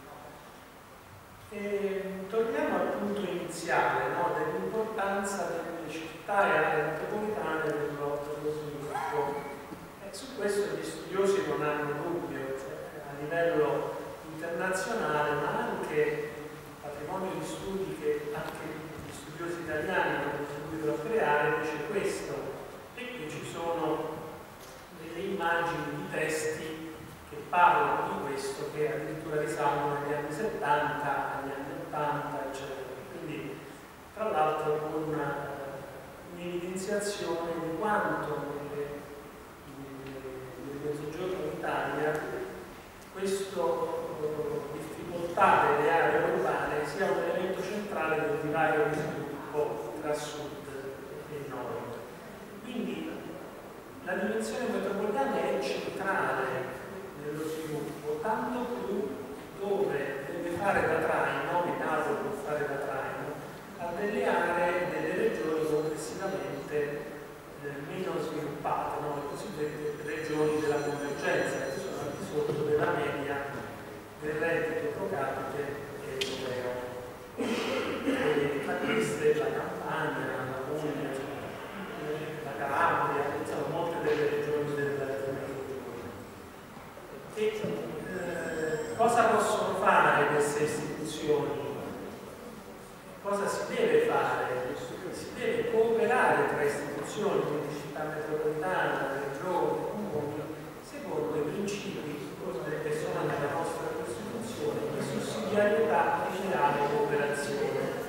E torniamo al punto iniziale, no, dell'importanza delle città e aree metropolitane dello sviluppo. E su questo gli studiosi non hanno dubbio, cioè, a livello internazionale, ma anche patrimonio di studi che anche gli studiosi italiani hanno contribuito a creare, dice questo. E qui ci sono delle immagini di testi che parlano di questo, che addirittura risalgono agli anni settanta, agli anni ottanta, eccetera. Quindi, tra l'altro, con una, un'evidenziazione di quanto nel Mezzogiorno d'Italia questo difficoltà delle aree urbane sia un elemento centrale del divario di sviluppo tra sud e nord. Quindi la dimensione metropolitana è centrale nello sviluppo, tanto più dove deve fare da traino, Milano può fare da traino, a delle aree e delle regioni complessivamente eh, meno sviluppate, no? Le cosiddette regioni della convergenza, che sono al di sotto della media del reddito pro capite europeo. E tra queste la Campania, la Puglia, la Calabria, sono molte delle regioni del Mezzogiorno. E eh, cosa possono fare queste istituzioni? Cosa si deve fare? Si deve cooperare tra istituzioni, quindi città metropolitana, regioni, comuni, secondo i principi che sono nella nostra Costituzione di sussidiarietà e leale cooperazione.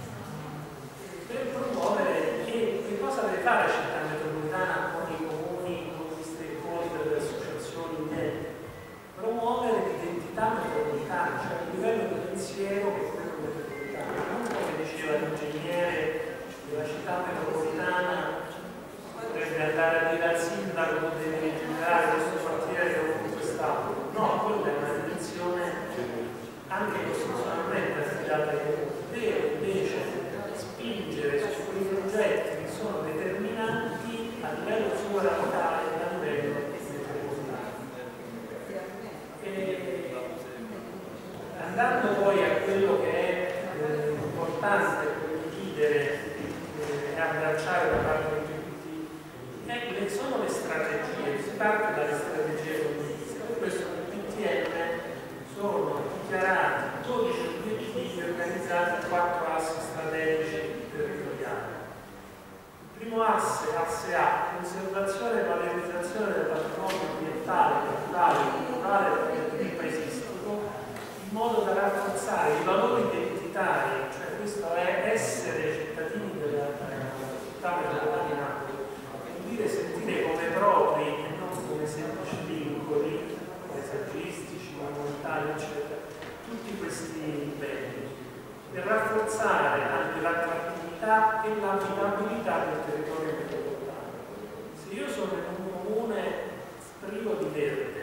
Per promuovere che, che cosa deve fare la città metropolitana con i comuni, con gli stakeholder, le associazioni interne? Promuovere l'identità metropolitana, cioè il livello di pensiero che è quello metropolitano, non come diceva l'ingegnere della città metropolitana potrebbe andare a dire al sindaco che deve rigenerare questo quartiere o quest'altro. No, quella è una dimensione anche costituzionalmente affidata ai comuni. Deve invece spingere su quei progetti che sono determinanti a livello sovranazionale e a livello metropolitano. E andando poi a quello che è eh, importante condividere e abbracciare da parte di tutti, eh, sono le strategie, si parte dalle strategie condivise. Per questo nel P T N sono dichiarati dodici obiettivi organizzati in quattro assi strategici territoriali. Il primo asse, asse A, conservazione e valorizzazione del patrimonio ambientale, naturale, culturale e paesistico, in modo da rafforzare i valori identitari, cioè questo è essere cittadini della città metropolitana, vuol dire sentire come propri e non come semplici vincoli paesaggistici, monumentali, eccetera, tutti questi beni, per rafforzare anche l'attrattività e l'abitabilità del territorio metropolitano. Se io sono in un comune privo di verde,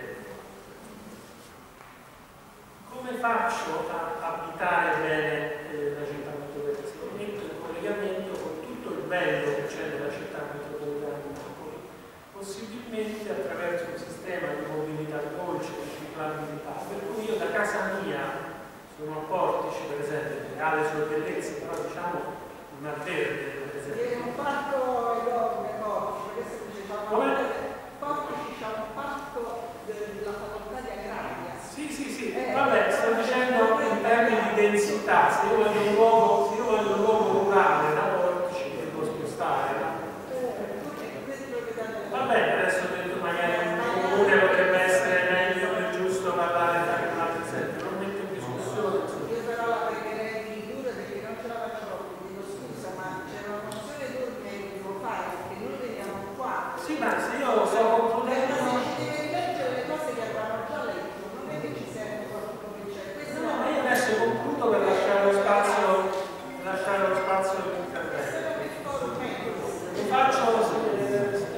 come faccio a abitare bene eh, la città metropolitana? Se mi metto in collegamento con tutto il bello che c'è nella città metropolitana di Napoli, possibilmente attraverso un sistema di mobilità dolce, di ciclabilità, per cui io da casa mia sono a Portici, per esempio, che ha le sue bellezze, però diciamo non ha verde, per esempio. È un parco enorme, Portici, questo dicevamo. Portici c'è un parco della facoltà di agraria. Sì, sì, sì, eh, vabbè, sto dicendo in termini di densità, se io voglio un luogo, se io voglio un luogo rurale, da Portici devo spostare, no? Va bene, adesso ho detto magari un comune potrebbe essere meglio e giusto parlare da un altro esempio, non metto in discussione. Io però la pregherei di ridurre perché non ce la faccio proprio, dico scusa, ma c'è una funzione d'ordine che devo fare perché noi veniamo qua. Sì, ma se io lo so concludendo. Ma se ci devi leggere le cose che abbiamo già letto, non è che ci serve qualcuno che c'è. Questo No, ma io adesso concludo per lasciare lo spazio, per lasciare lo spazio all'intervento. Lo faccio.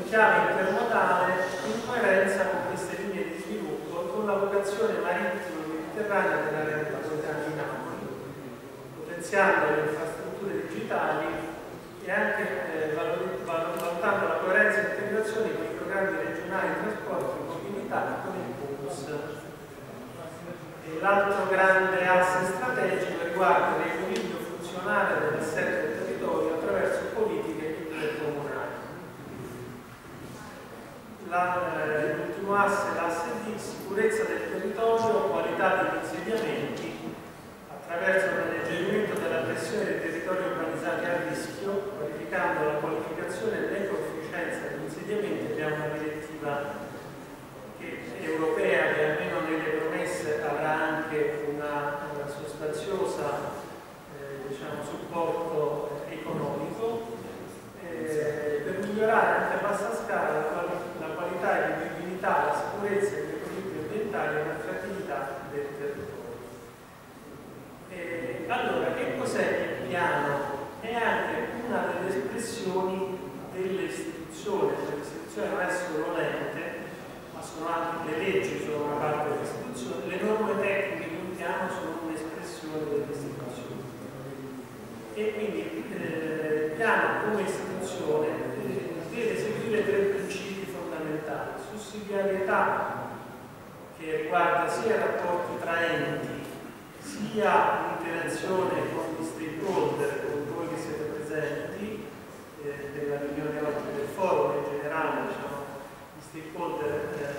chiave intermodale in coerenza con queste linee di sviluppo e con la vocazione marittimo-mediterranea dell'area metropolitana di Napoli, potenziando le infrastrutture digitali e anche eh, valutando la coerenza e integrazione con i programmi regionali di trasporto e mobilità con il P U S. L'altro grande asse strategico riguarda l'equilibrio funzionale dell'assetto del territorio attraverso politiche intercomunali. L'ultimo asse, l'asse D, sicurezza del territorio, qualità degli insediamenti, attraverso l'alleggerimento della pressione dei territori urbanizzati a rischio, verificando la qualificazione e l'ecoefficienza degli insediamenti. Abbiamo una direttiva che, europea che almeno nelle promesse avrà anche una, una sostanziosa eh, diciamo, supporto economico eh, per migliorare anche a bassa scala la, quali la qualità e la vivibilità, la sicurezza e l'equilibrio ambientale e l'attrattività del territorio. Eh, allora, che cos'è il piano? È anche una delle espressioni delle istituzioni, cioè l'istituzione non è solo l'ente, ma sono anche le leggi, sono una parte dell'istituzione, le norme tecniche di un piano sono un'espressione delle istituzioni. E quindi eh, il piano come istituzione eh, deve seguire tre principi fondamentali: sussidiarietà, che riguarda sia i rapporti tra enti, sia l'interazione con gli stakeholder, con voi che siete presenti, eh, della riunione oggi del forum in generale, diciamo, gli stakeholder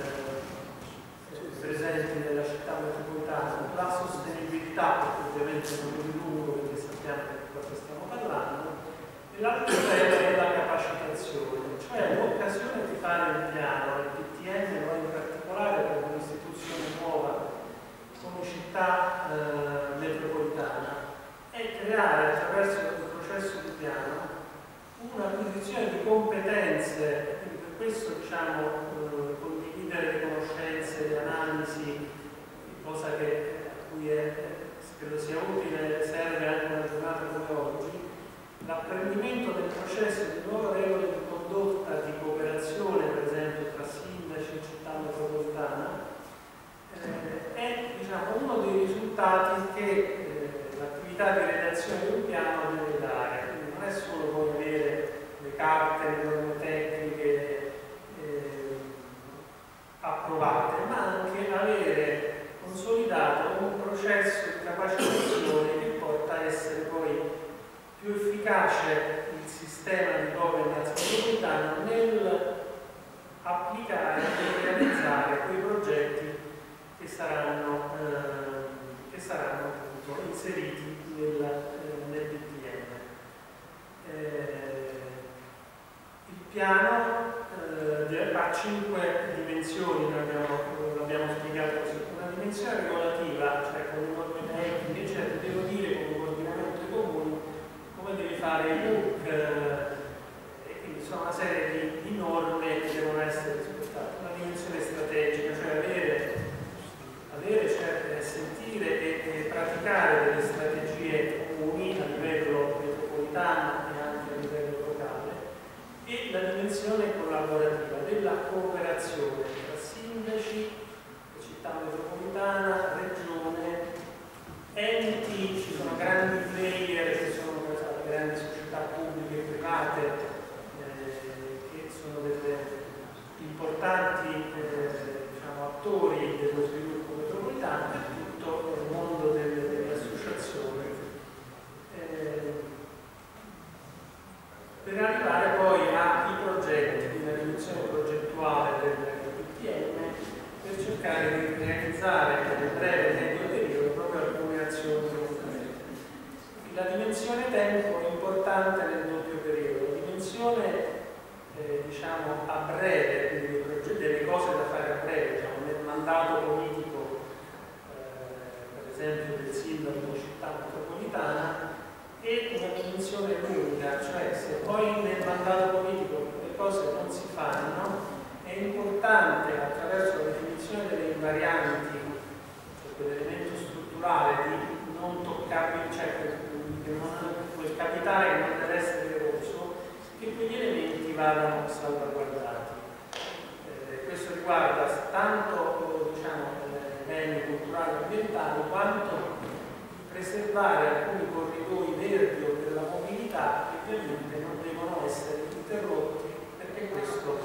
eh, presenti nella città metropolitana, la sostenibilità, perché ovviamente non è lungo perché sappiamo di cosa stiamo parlando, e l'altro tema è la capacitazione, cioè l'occasione di fare il piano, il P T N noi in particolare per un'istituzione nuova come città eh, metropolitana, è creare attraverso il processo di piano un'acquisizione di competenze. Quindi per questo diciamo eh, condividere le conoscenze, le analisi, cosa che a cui è, credo sia utile, serve anche una giornata come oggi, l'apprendimento del processo di nuove regole di condotta, di cooperazione, per esempio tra sindaci e città metropolitana, eh, è diciamo, uno dei risultati che eh, l'attività di redazione di un piano deve dare. Quindi non è solo poi avere le carte, le norme tecniche eh, approvate, ma anche avere consolidato un processo di capacitazione che porta a essere poi più efficace il sistema di governance metropolitana nel applicare e realizzare quei progetti che saranno, eh, che saranno appunto inseriti nel, eh, nel P T N. Eh, il piano eh, ha cinque dimensioni, l'abbiamo spiegato così. Una dimensione regolativa, cioè con le norme tecniche, cioè devo dire con un coordinamento comune come devi fare il look, eh, e quindi sono una serie di, di norme che devono essere rispettate. Una dimensione strategica, cioè avere, avere cioè, sentire e, e praticare delle strategie comuni a livello metropolitano e anche a livello locale, e la dimensione collaborativa della cooperazione tra sindaci, città metropolitana, regione, enti. Ci sono grandi player che sono le grandi società pubbliche e private eh, che sono delle importanti eh, diciamo, attori dello sviluppo metropolitano e tutto il mondo delle, delle associazioni eh, per arrivare poi ai progetti, quindi la dimensione progettuale del P T N, per cercare di realizzare nel breve e medio periodo proprio alcune azioni concrete. La dimensione tempo è importante nel doppio periodo. La dimensione eh, diciamo a breve, quindi dei delle cose da fare a breve, diciamo, nel mandato politico eh, per esempio del sindaco di città metropolitana, e una dimensione lunga, cioè se poi nel mandato politico le cose non si fanno, è importante attraverso la definizione delle invarianti, cioè quell'elemento strutturale di non toccabile, cioè che non, quel capitale che non deve essere eroso, che quegli elementi vadano salvaguardati. preservare alcuni corridoi verdi o della mobilità che ovviamente non devono essere interrotti, perché questo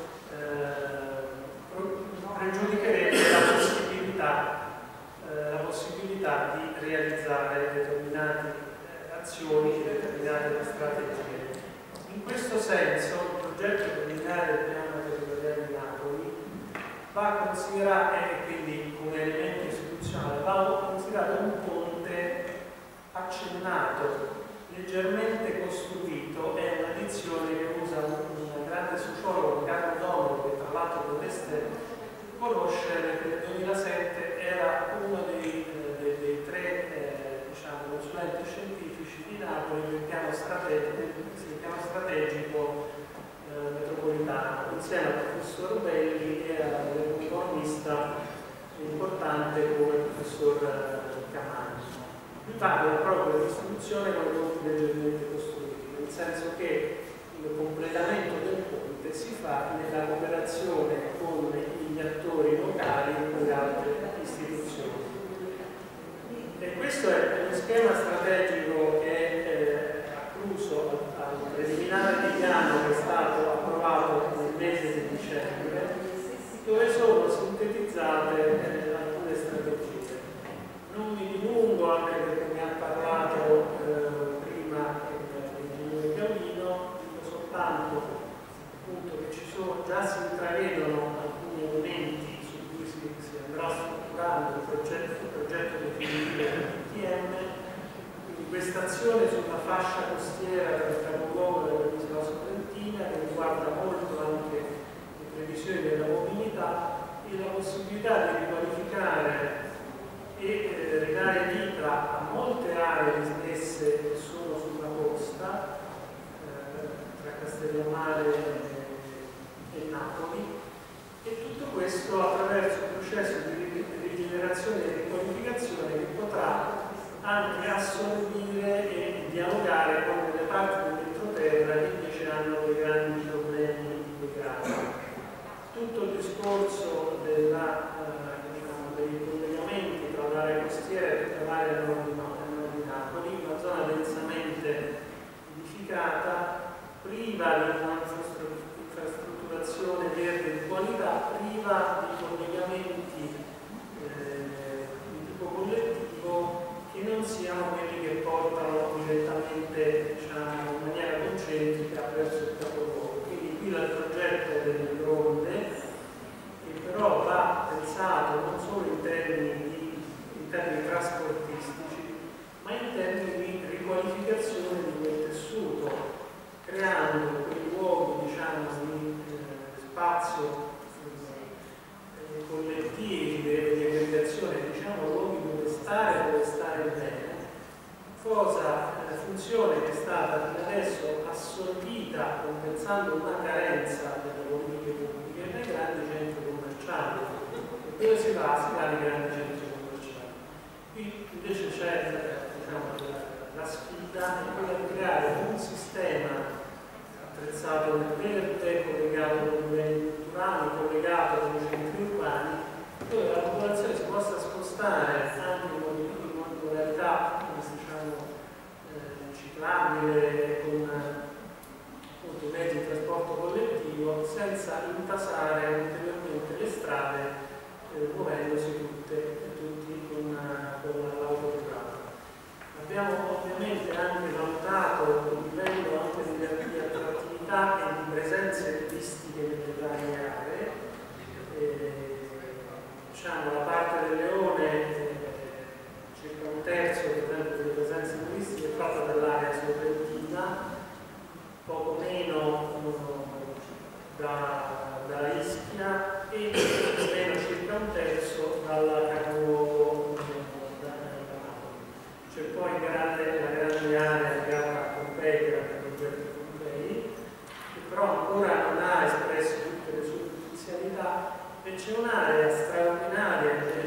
eh, pregiudicherebbe la possibilità, eh, la possibilità di realizzare determinate eh, azioni, determinate strategie. In questo senso il progetto preliminare del piano territoriale di Napoli va considerato, e quindi come elemento istituzionale, va considerato un ponte accennato, leggermente costruito. È una dizione che usa un, un grande sociologo, Carlo Domolo, che tra l'altro dovreste conoscere, che nel duemilasette era uno dei, eh, dei, dei tre eh, diciamo, consulenti scientifici di Napoli del piano strategico, del piano strategico eh, metropolitano, insieme al professor Belli e all'economista importante come il professor Camani. Mi parla proprio dell'istituzione con ponti leggermente costruiti, nel senso che il completamento del ponte si fa nella cooperazione con gli attori locali e le altre istituzioni. E questo è uno schema strategico che è eh, accluso al preliminare di piano che è stato approvato nel mese di dicembre, dove sono sintetizzate eh, alcune strategie. Non mi dilungo, anche perché mi ha parlato eh, prima l'ingegnere Gallino, dico soltanto appunto che ci sono, già si intravedono alcuni elementi su cui si, si andrà strutturando il progetto, il progetto definitivo del P T M. Quindi questa azione sulla fascia costiera del capoluogo dell'isola sorrentina, che riguarda molto anche le previsioni della mobilità e la possibilità di riqualificare e eh, ridare vita a molte aree dismesse che sono sulla costa, eh, tra Castellammare e, e Napoli, e tutto questo attraverso un processo di rigenerazione e riqualificazione che potrà anche assorbire e dialogare con delle parti dell'entroterra che invece hanno dei grandi problemi migrati. Tutto il discorso della, eh, diciamo, dei collegamenti tra l'area costiera e tutta l'area nord di Napoli, una zona densamente edificata, priva di una infrastrutturazione verde di qualità, priva di collegamenti eh, di tipo collettivo che non siano quelli che portano direttamente, diciamo, in maniera concentrica verso il capoluogo. Quindi qui il progetto delle ronde, che però va pensato non solo in termini, di, in termini trasportistici, ma in termini di riqualificazione di quel tessuto, creando quei luoghi, diciamo, di eh, spazio eh, collettivi, di aggregazione, diciamo, luoghi dove stare, dove stare bene, cosa, eh, funzione che è stata fino adesso assorbita compensando una carenza delle politiche pubbliche nei grandi centri commerciali. E dove si va? Si va nei grandi centri commerciali. Qui invece c'è, diciamo, la, la sfida è quella di creare un sistema attrezzato nel verde, collegato con i beni culturali, collegato con i centri urbani, dove la popolazione si possa spostare anche in modalità, diciamo, eh, ciclabile, con appunto, mezzi di trasporto collettivo, senza intasare ulteriormente le strade, eh, muovendosi tutte, tutti con, con l'auto privata. Abbiamo ovviamente anche valutato il livello anche di attrattività e di presenze turistiche nelle varie aree. Eh, diciamo, la parte del Leone, eh, circa un terzo per esempio delle presenze turistiche è fatta dall'area sorrentina, poco meno eh, da, da Ischia e meno circa un terzo dalla capoluogo da Napoli. C'è poi grande, la grande area legata a Pompei, che era il progetto Pompei, che però ancora non ha espresso tutte le sue potenzialità, e c'è un'area straordinaria che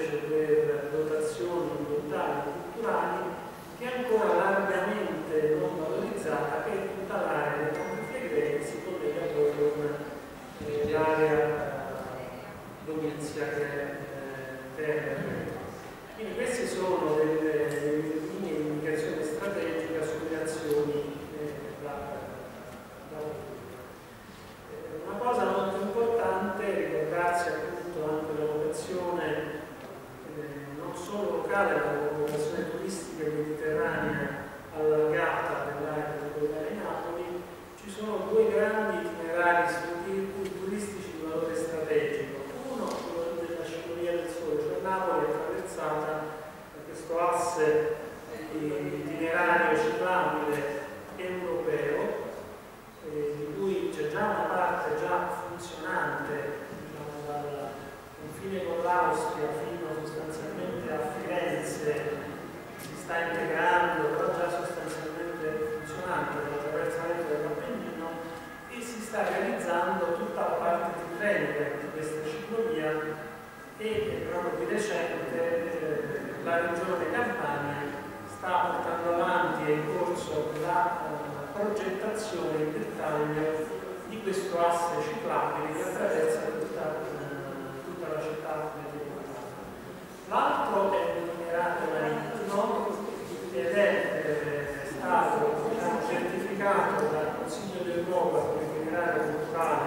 itinerario ciclabile europeo, eh, di cui c'è già una parte già funzionante, diciamo, dal confine con l'Austria fino sostanzialmente a Firenze, si sta integrando, però già sostanzialmente funzionante l'attraversamento dell'Appennino, e si sta realizzando tutta la parte tirrenica di questa ciclovia, e proprio di recente eh, la Regione Campania sta portando avanti e in corso la uh, progettazione in dettaglio di questo asse ciclabile che attraversa tutta, uh, tutta la città metropolitana. L'altro è l'itinerario marittimo ed è eh, stato, diciamo, certificato dal Consiglio d'Europa come itinerario culturale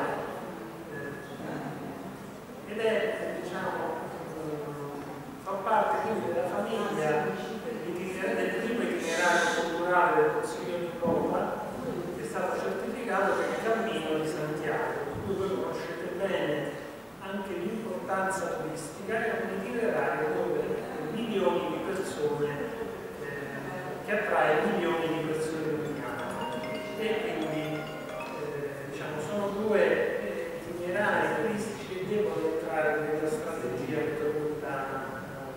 eh, ed è, diciamo, fa parte quindi della famiglia del primo itinerario culturale del Consiglio d'Europa, che è stato certificato per il Cammino di Santiago, di cui voi conoscete bene anche l'importanza turistica. È un itinerario dove milioni di persone, eh, che attrae milioni di persone ogni anno, e quindi eh, diciamo, sono due eh, itinerari turistici che devono entrare nella strategia metropolitana.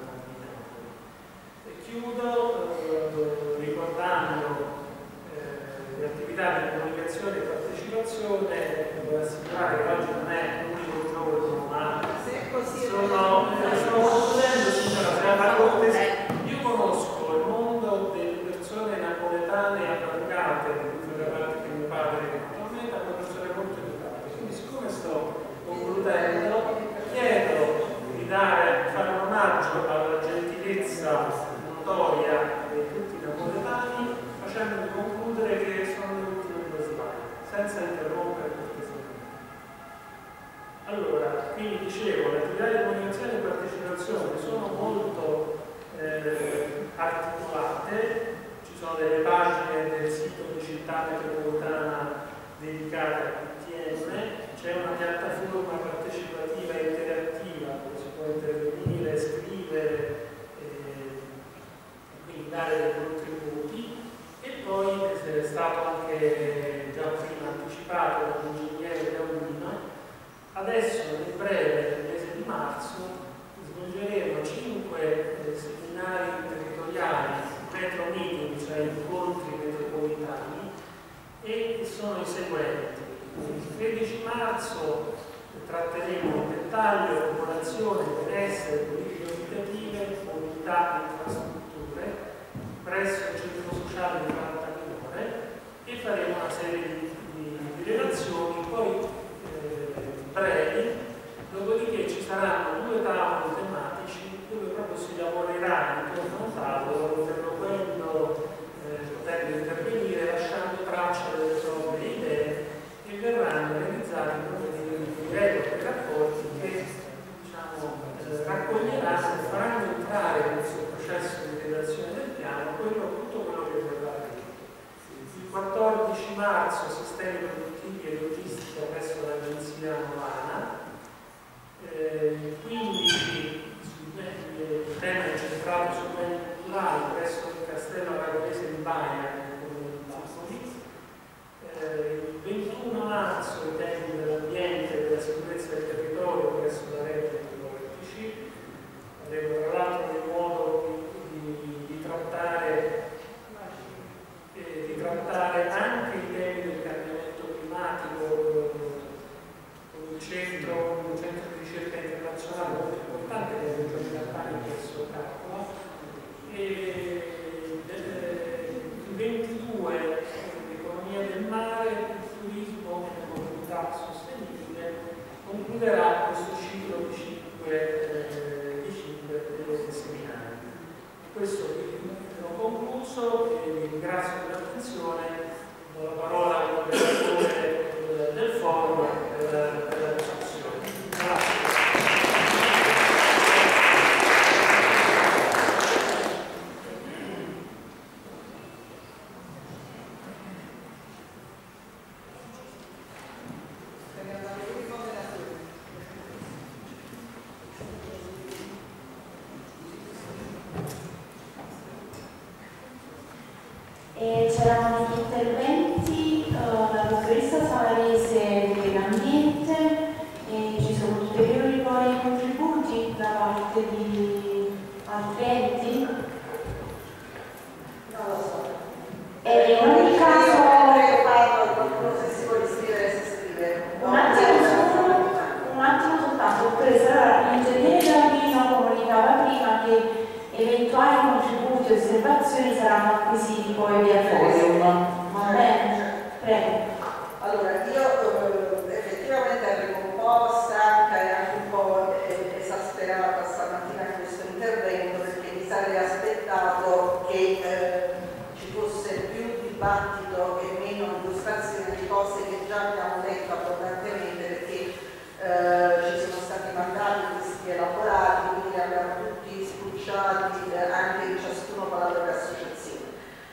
Chiudo eh, ricordando eh, le attività di comunicazione e partecipazione. Devo assicurare che oggi non è l'unico giorno, ma sono, eh, sono concludendo, signora, se la cortesia. Io conosco il mondo delle persone napoletane attaccate, di cui fa parte mio padre, attualmente sono persone molto educate. Quindi, siccome sto concludendo, chiedo di dare, fare un omaggio alla gentilezza notoria di tutti i napoletani, facendomi concludere che sono le ultime due slide, senza interrompere cortesemente. Allora, quindi dicevo, le attività di comunicazione e partecipazione sono molto eh, articolate, ci sono delle pagine del sito di Città Metropolitana dedicate a P T M, c'è una piattaforma partecipativa e interattiva dove si può intervenire, scrivere, dare dei contributi, e poi è stato anche già prima anticipato dall'ingegnere Gaudino. Adesso nel breve, nel mese di marzo, svolgeremo cinque eh, seminari territoriali, metro meeting, cioè incontri metropolitani, e sono i seguenti. Il tredici marzo tratteremo in dettaglio popolazione, benessere, politiche abitative, comunità e infrastrutture presso il centro sociale di Fanta Minore, e faremo una serie di, di, di relazioni poi eh, brevi, dopodiché ci saranno due tavoli tematici dove proprio si lavorerà intorno a un tavolo, interloquendo, eh, potendo intervenire, lasciando traccia delle proprie idee, e verranno realizzati proprio dei report e rapporti che, diciamo, eh, raccoglieranno e faranno entrare in questo processo di redazione del piano quello, tutto quello che verrà detto. Il quattordici marzo sistemi produttivi e logistica presso l'agenzia Novana, eh, il quindici il tema è centrato sui beni culturali presso il Castello Aragonese di Baia, nel comune di Bacoli. Eh, il ventuno marzo i temi dell'ambiente e della sicurezza del territorio presso la rete di Vortici. Avremo tra l'altro il modo di, di, di, trattare, eh, di trattare anche i temi del cambiamento climatico con un centro, un centro di ricerca internazionale molto importante che è la Regione Campania presso Capua. E il ventidue l'economia del mare, il turismo e la mobilità sostenibile concluderà questo ciclo di cinque eh, di cinque seminari. Questo ho concluso e vi ringrazio per l'attenzione. Do la parola al moderatore del, del forum per la, per la discussione. Grazie. E c'erano degli interventi uh, dal dottoressa Savarese dell'ambiente e ci sono ulteriori poi contributi da parte di altri enti? Non lo so. E in ogni caso se si vuole scrivere, si scrive. un attimo solo, un attimo soltanto, dottoressa. Allora, l'ingegnere Giardino comunicava prima che eventuali contributi e osservazioni saranno acquisiti poi via forum. Va bene? Prego. Allora, io eh, effettivamente arrivo un po' stanca e anche un po' esasperata stamattina a questo intervento, perché mi sarei aspettato che eh, ci fosse più dibattito e meno illustrazione di cose che già abbiamo detto abbondantemente, perché eh, ci sono stati mandati questi elaborati, quindi abbiamo tutti spulciati, eh, anche ciascuno con la propria associazione.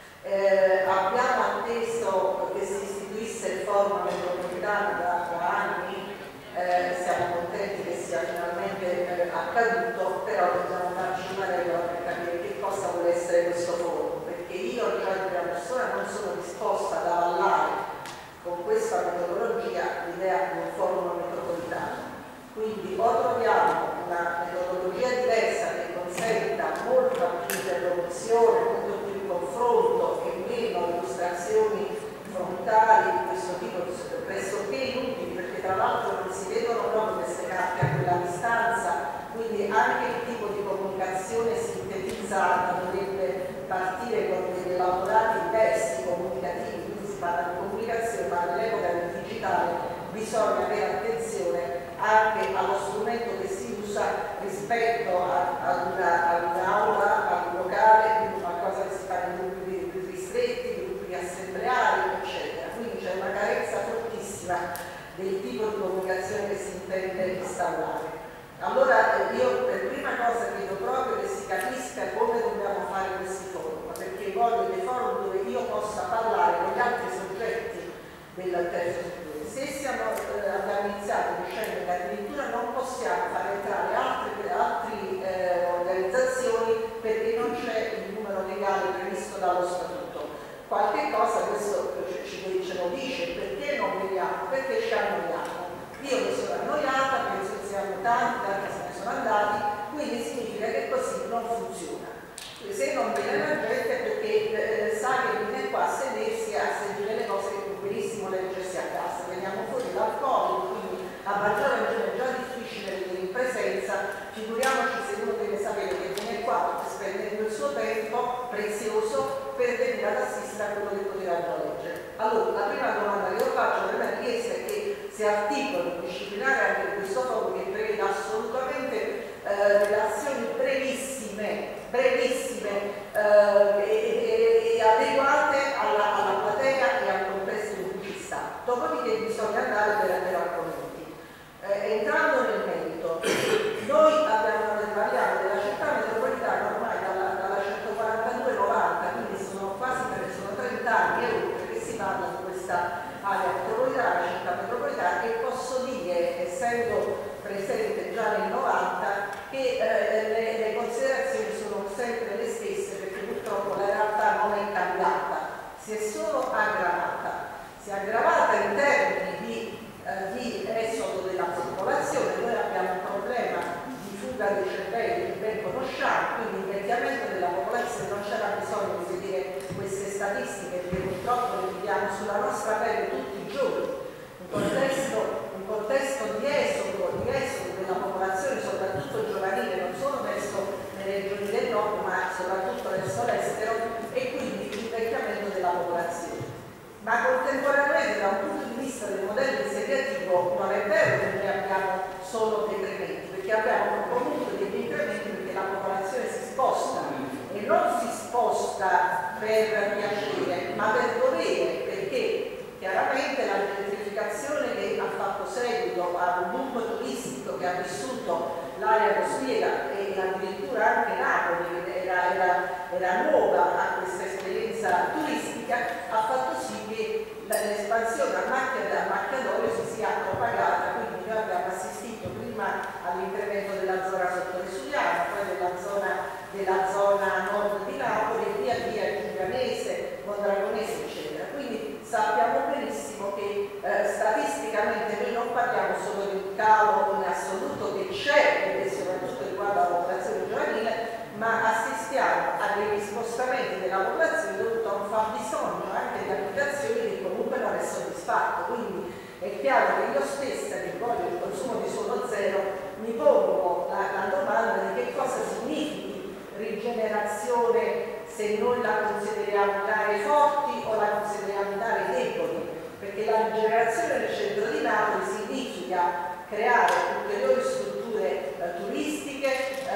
Eh, abbiamo atteso che si istituisse il forum metropolitano da, da anni, eh, siamo contenti che sia finalmente eh, accaduto, però dobbiamo farci una regola per capire che cosa vuole essere questo forum, perché io già di prima persona non sono disposta ad avallare con questa metodologia l'idea di un forum metropolitano. Quindi o troviamo una metodologia diversa che consenta molta più interlocuzione, molto più confronto e meno illustrazioni frontali di questo tipo pressoché inutili, perché tra l'altro non si vedono proprio queste carte a quella distanza, quindi anche il tipo di comunicazione sintetizzata dovrebbe partire con degli elaborati diversi comunicativi, quindi si parla di comunicazione, ma nell'epoca del digitale bisogna avere attenzione anche allo strumento che si usa rispetto a, a un'aula, a un locale, quindi qualcosa che si fa in gruppi più ristretti, gruppi assembleari, eccetera. Quindi c'è una carenza fortissima del tipo di comunicazione che si intende instaurare. Allora io per prima cosa chiedo proprio che si capisca come dobbiamo fare questi forum, perché voglio dei forum dove io possa parlare con gli altri soggetti del terzo settore. Se siamo, eh, abbiamo iniziato dicendo che addirittura non possiamo far entrare altre, altre eh, organizzazioni perché non c'è il numero legale previsto dallo statuto. Qualche cosa questo ci, ce lo dice, perché non veniamo? Perché ci annoiamo. Io mi sono annoiata, penso che siamo tanti, tanti se ne sono andati, quindi significa che così non funziona. Se non viene la gente è perché eh, sa che viene qua a sedersi a sentire le cose che può benissimo leggersi a casa. Veniamo fuori dal Covid, quindi a maggior ragione è già difficile venire in presenza, figuriamoci se uno deve sapere che viene qua spendendo il suo tempo prezioso per venire ad assistere a quello che poteva già leggere. Allora, la prima domanda che io faccio, la prima richiesta è che si articoli disciplinare anche questo forum che prevede assolutamente eh, relazioni brevissime, brevissime eh, e, e, e adeguate alla, alla platea e al contesto in cui ci sta. Dopodiché bisogna andare per avere argomenti. Eh, entrando nel merito, noi abbiamo, parliamo della città metropolitana ormai dalla, dalla centoquarantadue novanta, quindi sono quasi sono trenta anni e oltre che si parla di questa area metropolitana, città metropolitana, e posso dire, essendo presente già nel novanta, che eh, le, le considerazioni sono sempre le stesse, perché purtroppo la realtà non è cambiata, si è solo aggravata. Si è aggravata in termini di, eh, di esodo della popolazione. Noi abbiamo un problema di fuga dei cervelli che ben conosciamo, quindi invecchiamento della popolazione, non c'era bisogno di vedere queste statistiche, perché purtroppo le viviamo sulla nostra pelle tutti i giorni. Un contesto, un contesto di esodo, di esodo della popolazione, soprattutto giovanile, non solo verso le regioni del nord, ma soprattutto verso l'estero, e quindi l'invecchiamento della popolazione. Ma contemporaneamente, da un punto di vista del modello insediativo, non è vero che noi abbiamo solo decrementi, perché abbiamo comunque degli incrementi, perché la popolazione si sposta, e non si sposta per piacere, ma per dovere, perché chiaramente la gentrificazione che ha fatto seguito a un boom turistico che ha vissuto l'area costiera e addirittura anche Napoli, che era, era, era nuova a questa esperienza turistica, ha fatto sì che l'espansione a macchia, a macchia d'olio si sia propagata. Quindi noi abbiamo assistito prima all'incremento della zona sottovesuviana, poi della zona, della zona nord di Napoli, e via via Giulianese, Mondragone è chiaro che io stessa, che voglio il consumo di suolo zero, mi pongo la, la domanda di che cosa significhi rigenerazione se noi la consideriamo in aree forti o la consideriamo in aree deboli, perché la rigenerazione del centro di Napoli significa creare ulteriori strutture eh, turistiche,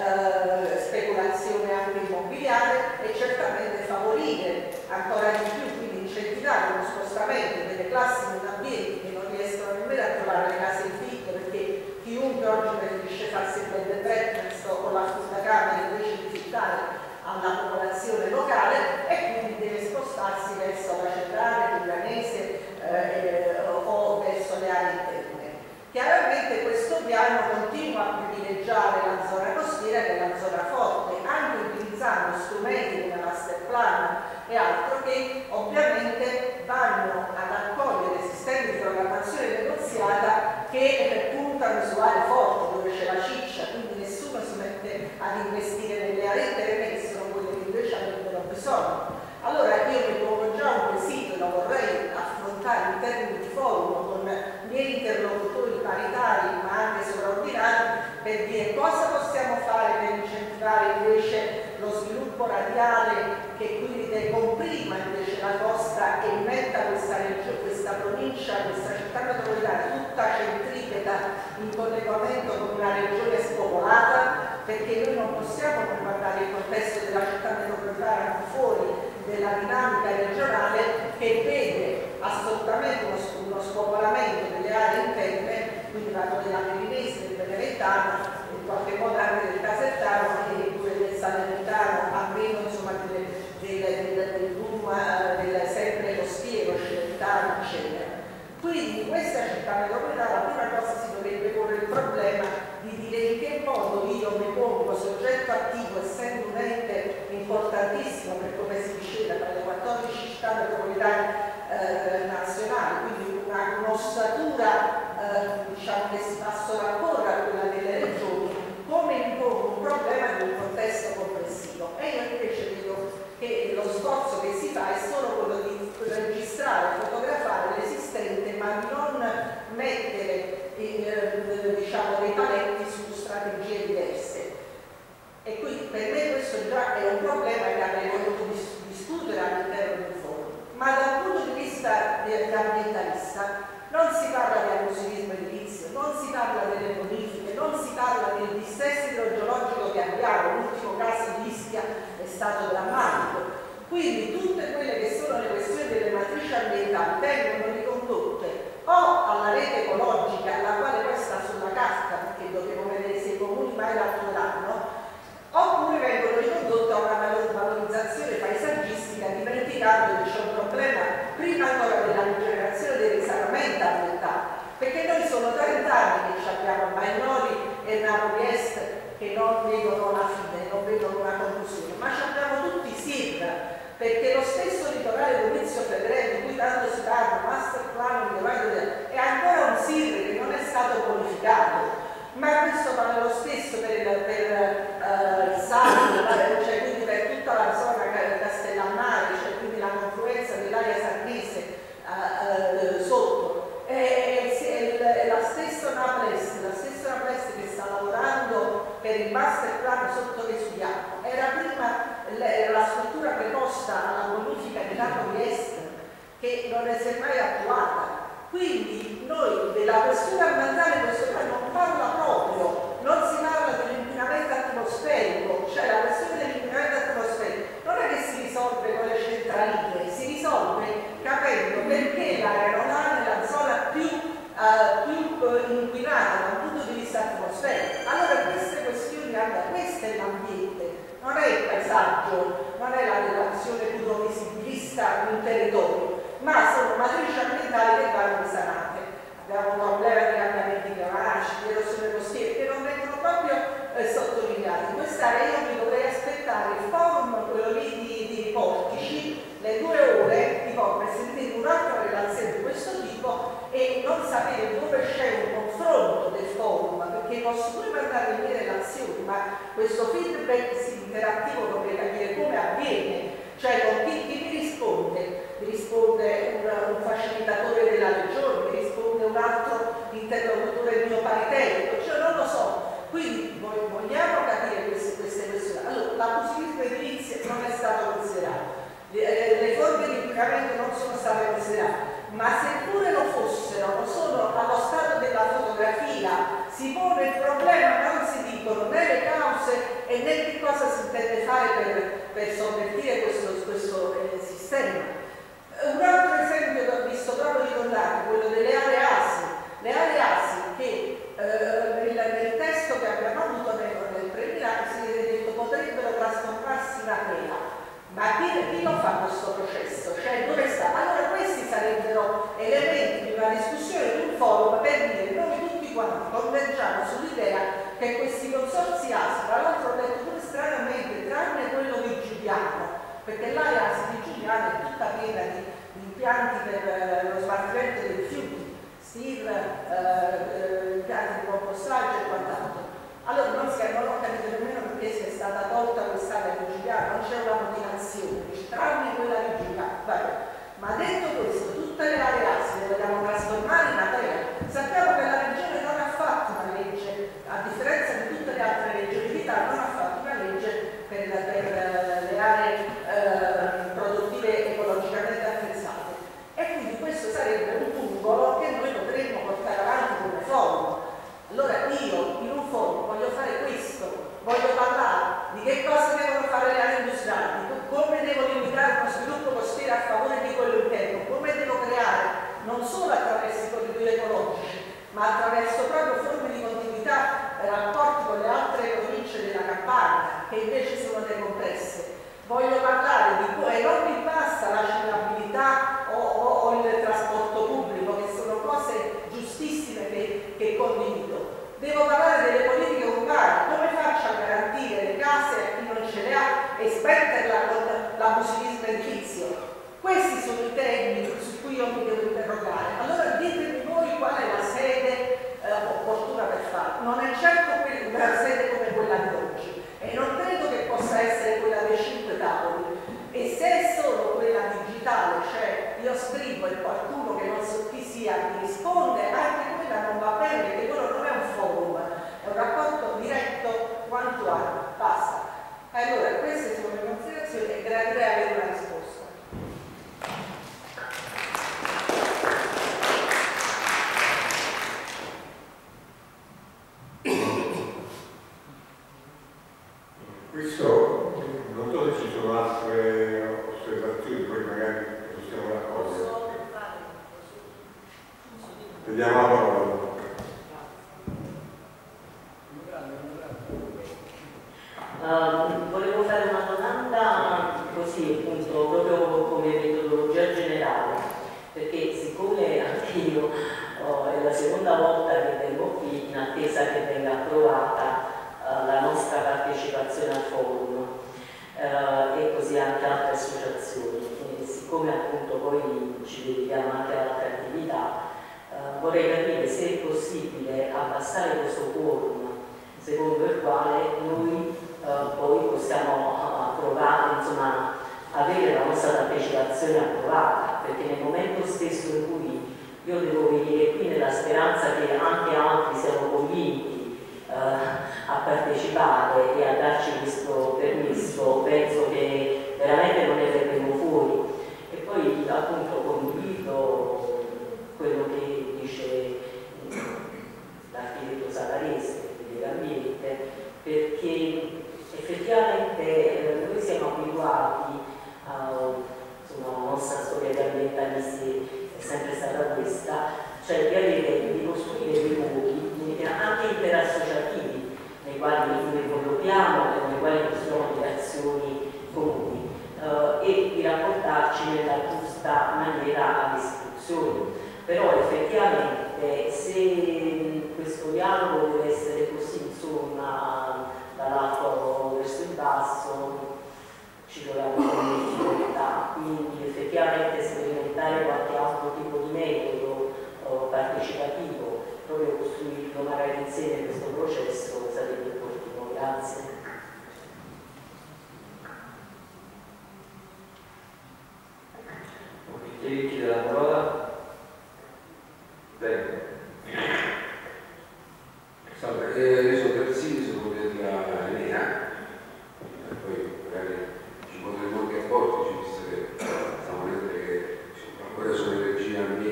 eh, speculazione anche immobiliare e certamente favorire ancora di più, quindi incentivare uno spostamento delle classi non-abbienti che non riescono nemmeno a trovare le case in fitto, perché chiunque oggi preferisce farsi il bed and breakfast con la camera invece di fittare alla popolazione locale e quindi deve spostarsi verso la centrale, Milanese eh, o verso le aree interne. Chiaramente questo piano continua a privilegiare la zona costiera che è la zona forte, anche utilizzando strumenti come master plan e altro che ovviamente vanno ad accogliere sistemi di programmazione negoziata che puntano su aree forti dove c'è la ciccia, quindi nessuno si mette ad investire nelle aree interne che sono quelle che invece avrebbero bisogno. Allora io mi pongo già un quesito, lo vorrei affrontare in termini di forum con i miei interlocutori paritari ma anche sovraordinati per dire cosa possiamo fare per incentivare invece lo sviluppo radiale che quindi comprima invece la costa e metta questa, questa provincia, questa città metropolitana tutta centripeta in collegamento con una regione spopolata, perché noi non possiamo guardare il contesto della città metropolitana fuori della dinamica regionale che vede assolutamente uno, uno spopolamento delle aree interne, quindi la della Pirinese, del Beneventano, in qualche modo anche del Casertano e pure del Salernitano, a meno insomma del, del, del, del boom del sempre costiero, Celentano, eccetera. Quindi in questa città metropolitana la prima cosa si dovrebbe porre il problema di dire in che modo io mi pongo soggetto attivo, essendo un ente importantissimo per come si diceva tra le quattordici città metropolitane eh, nazionali, quindi una, un'ossatura eh, diciamo che si fa sovrapporre a quella delle regioni, come impongo un problema di un contesto complessivo. E io invece vedo che lo sforzo che si fa è solo quello di registrare, fotografare l'esistente, ma non mettere eh, diciamo, dei paletti su strategie diverse. E quindi per me questo già è un problema che avrei voluto discutere all'interno del forum. Ma dal punto di vista ambientalista non si parla di abusivismo edilizio, non si parla delle bonifiche, non si parla del dissesto idrogeologico che abbiamo, l'ultimo caso di Ischia è stato drammatico. Quindi tutte quelle che sono le questioni delle matrici ambientali vengono ricondotte o alla rete ecologica, alla quale poi sta sulla carta, perché dobbiamo vedere se i comuni mai la attueranno, oppure vengono ricondotte a una valorizzazione paesaggistica, dimenticando che c'è un problema prima ancora della rigenerazione del risanamento ambientale, perché noi sono trent'anni che abbiamo Bagnoli e Napoli Est che non vedono una fine, non vedono una conclusione, ma abbiamo tutti i S I R, perché lo stesso litorale Domizio Federer, di cui tanto si parla, master plan, è ancora un S I R che non è stato bonificato. Ma questo vale lo stesso per, per uh, il Sarno, cioè quindi per tutta la zona castellamare, cioè quindi la confluenza dell'area sarnese uh, uh, sotto. E, e, e la stessa Naples, la stessa Naples che sta lavorando per il master plan sotto Vesuviano, era prima era la struttura preposta alla bonifica di Napoli Est che non si è mai attuata. Quindi noi della questione ambientale questo qua non parla proprio, non si parla dell'inquinamento atmosferico, cioè la questione dell'inquinamento atmosferico non è che si risolve con le centraline, si risolve capendo perché l'area nodale è la zona più, uh, più uh, inquinata dal punto di vista atmosferico. Allora queste questioni, questo è l'ambiente, non è il paesaggio, non è la relazione puro visibilista di un territorio, ma sono matrici ambientali che vanno risanate. Abbiamo un problema di cambiamenti climatici, di erosione costiera, che non vengono proprio eh, sottolineati. In quest'area io mi dovrei aspettare il forum, quello lì di, di Portici, le due ore, tipo per sentire un'altra relazione di questo tipo e non sapere dove c'è un confronto del forum, perché posso pure mandare le mie relazioni, ma questo feedback interattivo dovrei capire come avviene, cioè con chi, chi mi risponde. Mi risponde un, un facilitatore della regione, mi risponde un altro ma seppure lo fossero, non sono allo stato della fotografia, si pone il problema, non si dicono né le cause e né che cosa si intende fare per, per sovvertire questo, questo eh, sistema. Un altro esempio che ho visto proprio ricordato, quello delle aree ASI, le aree ASI che eh, nel, nel testo che abbiamo avuto nel, nel premierato si è detto potrebbero trasformarsi in A T E A. Ma chi, chi lo fa questo processo? Cioè dove sta? Allora questi sarebbero elementi di una discussione, di un forum per dire noi tutti quanti convergiamo sull'idea che questi consorzi A S I, tra l'altro ho detto pure stranamente, tranne quello di Giuliano, perché l'area A S I di Giuliano è tutta piena di, di impianti per eh, lo smaltimento dei rifiuti, STIR, eh, impianti di compostaggio e quant'altro. Allora non, si, non ho capito nemmeno perché sia stata tolta quest'area di Giuliano, non c'è una motivazione, tranne quella di Giuliano. Vabbè. Ma detto questo, tutte le aree A S I le vogliamo trasformare in A T E A. Sappiamo che la Regione non ha fatto una legge, a differenza di tutte le altre regioni d'Italia, non ha fatto una legge per, per le aree eh, produttive ecologicamente attrezzate. E quindi questo sarebbe un pungolo che noi potremmo portare avanti come forum. Allora io in un forum voglio fare questo, voglio parlare di che cosa devono fare le aree industriali, come devo limitare uno sviluppo costiero a favore di quello interno, come devo creare non solo attraverso i corridoi ecologici, ma attraverso proprio forme di continuità e rapporti con le altre province della Campania, che invece sono decompresse. Voglio parlare di e non mi basta la ciclabilità o, o, o il trasporto pubblico, che sono cose giustissime che, che condivido. Devo parlare delle politiche urbane, come faccio a garantire le case a chi non ce le ha e smetterla con l'abusivismo edilizio? Questi sono i temi su cui io mi devo interrogare. Allora ditemi voi qual è la sede eh, opportuna per farlo. Non è certo una sede come quella di oggi e non credo che possa essere quella dei cinque tavoli. E se è solo quella digitale, cioè io scrivo e qualcuno che non so chi sia mi risponde, anche quella non va bene perché quello non è un forum, è un rapporto diretto one to one. Basta. Allora, queste sono le considerazioni e gradirei avere una risposta. Questo, non so se ci sono altre osservazioni, poi magari possiamo raccogliere. Vediamo la parola. Uh, volevo fare una domanda così, appunto, proprio come metodologia generale, perché siccome anche io oh, è la seconda volta che vengo qui in attesa che venga approvata uh, la nostra partecipazione al forum uh, e così anche altre associazioni, e siccome appunto poi ci dedichiamo anche ad altre attività, uh, vorrei capire se è possibile abbassare questo quorum secondo il quale noi Uh, poi possiamo uh, approvare, insomma, avere la nostra partecipazione approvata, perché nel momento stesso in cui io devo venire qui nella speranza che anche altri siano convinti uh, a partecipare e a darci questo permesso, penso che veramente non ne verremo fuori. E poi appunto condivido quello che dice l'architetto Savarese dell'ambiente, perché effettivamente eh, noi siamo abituati a, insomma, la nostra storia di ambientalisti è sempre stata questa, cioè di avere, di costruire dei luoghi anche interassociativi nei quali noi colloquiamo, nei quali costruiamo delle azioni comuni eh, e di rapportarci nella giusta maniera alle istituzioni. Però effettivamente se questo dialogo deve essere così, insomma, dall'alto verso il basso, ci troviamo con difficoltà, quindi effettivamente sperimentare qualche altro tipo di metodo eh, partecipativo, proprio costruirlo magari insieme questo processo sarebbe opportuno. Grazie. Chi chiede la parola? Prego. Salve, eh, io sono Terzini, sono della Enea, e poi magari ci potremmo anche accorgerci, visto che stiamo vedendo che ancora sono energie ambiente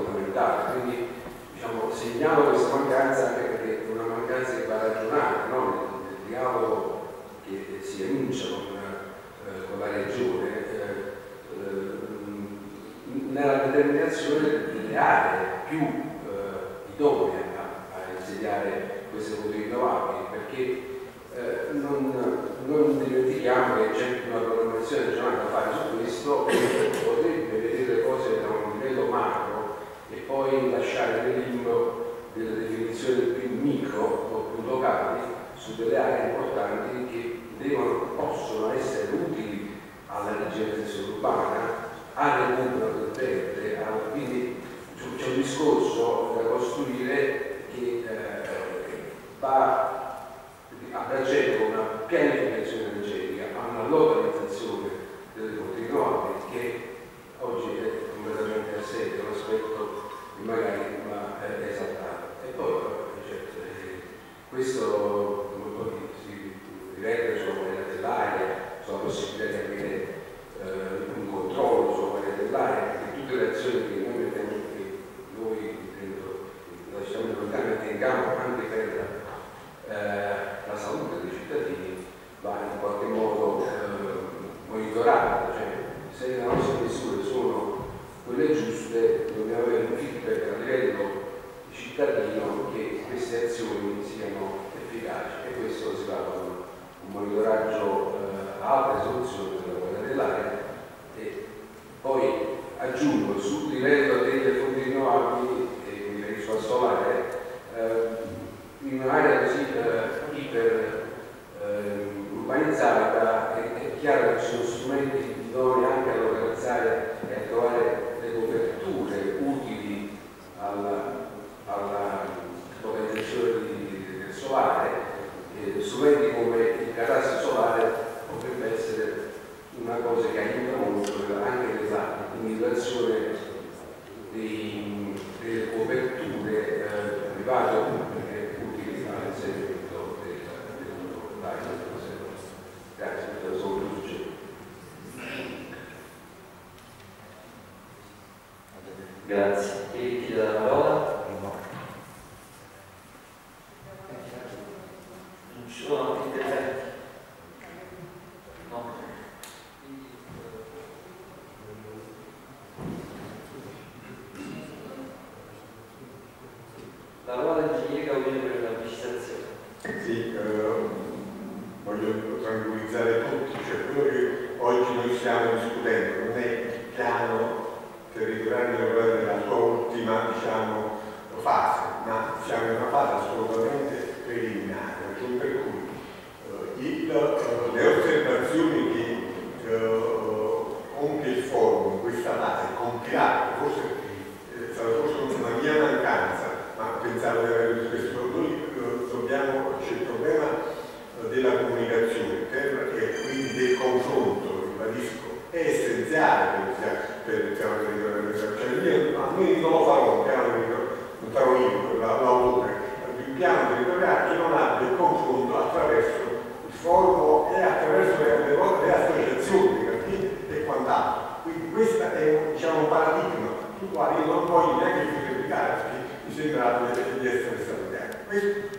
fondamentale, quindi diciamo, segnalo questa mancanza anche perché è una mancanza che va ragionata, no? nel, nel dialogo che si enuncia con, eh, con la Regione, eh, eh, nella determinazione delle aree più eh, idonee a, a insediare queste fonti rinnovabili, perché eh, non, non dimentichiamo che c'è una programmazione regionale da fare su questo, e potrebbe vedere le cose da un livello macro e poi lasciare nel limbo delle definizioni più micro o più locali su delle aree importanti che devono, possono essere utili alla rigenerazione urbana, al recupero del verde, al, quindi c'è un discorso da costruire che eh, va a braccetto con una pianificazione energetica, a una localizzazione delle fonti rinnovabili che oggi è completamente assente, un aspetto che magari va eh, esaltato. E poi certo, eh, questo poi si riverte sulla qualità dell'aria, sulla possibilità di avere eh, un controllo sulla qualità dell'aria, perché tutte le azioni che noi mettiamo, che noi intendo, la città metropolitana mette in campo anche per eh, la salute dei cittadini va in qualche modo eh, monitorata, cioè se le nostre misure sono quelle giuste dobbiamo avere un feedback a livello cittadino che queste azioni siano efficaci, e questo si fa con un monitoraggio eh, a alta risoluzione della qualità dell'aria. E poi aggiungo sul livello delle fonti rinnovabili, e mi riferisco al solare, eh, in un'area così eh, iper eh, urbanizzata è, è chiaro che ci sono strumenti idonei anche a localizzare e a trovare le coperture utili alla, alla localizzazione di, del solare. Eh, strumenti come il catasto solare potrebbe essere una cosa che aiuta molto anche nell'individuazione delle coperture eh, private o pubbliche utili all'inserimento del fotovoltaico. Grazie per la soluzione. Grazie. Chi chiede la parola? Non ci sono altri interventi? No. La parola dell'ingegnere Caudino per la precisazione. Sì, eh, voglio tranquillizzare tutti, cioè quello che oggi noi stiamo discutendo non è il piano territoriale della sua ultima, diciamo, fase, ma siamo in una fase assolutamente preliminare, cioè per cui eh, il, eh, le osservazioni che eh, compie il forum, questa fase compilato, forse è stata forse una mia mancanza, ma pensavo di aver questo. Noi eh, dobbiamo, c'è il problema eh, della comunicazione per, e quindi del confronto, ribadisco, è essenziale per il piano territoriale. Cioè io, ma noi non lo farò un piano territoriale, non farò io l'autore, il piano territoriale che non abbia il confronto attraverso il forum e attraverso le, le, le associazioni e quant'altro. Quindi questo è diciamo, un paradigma sul quale io non voglio neanche giustificare, perché mi sembra di essere stato chiaro. Questo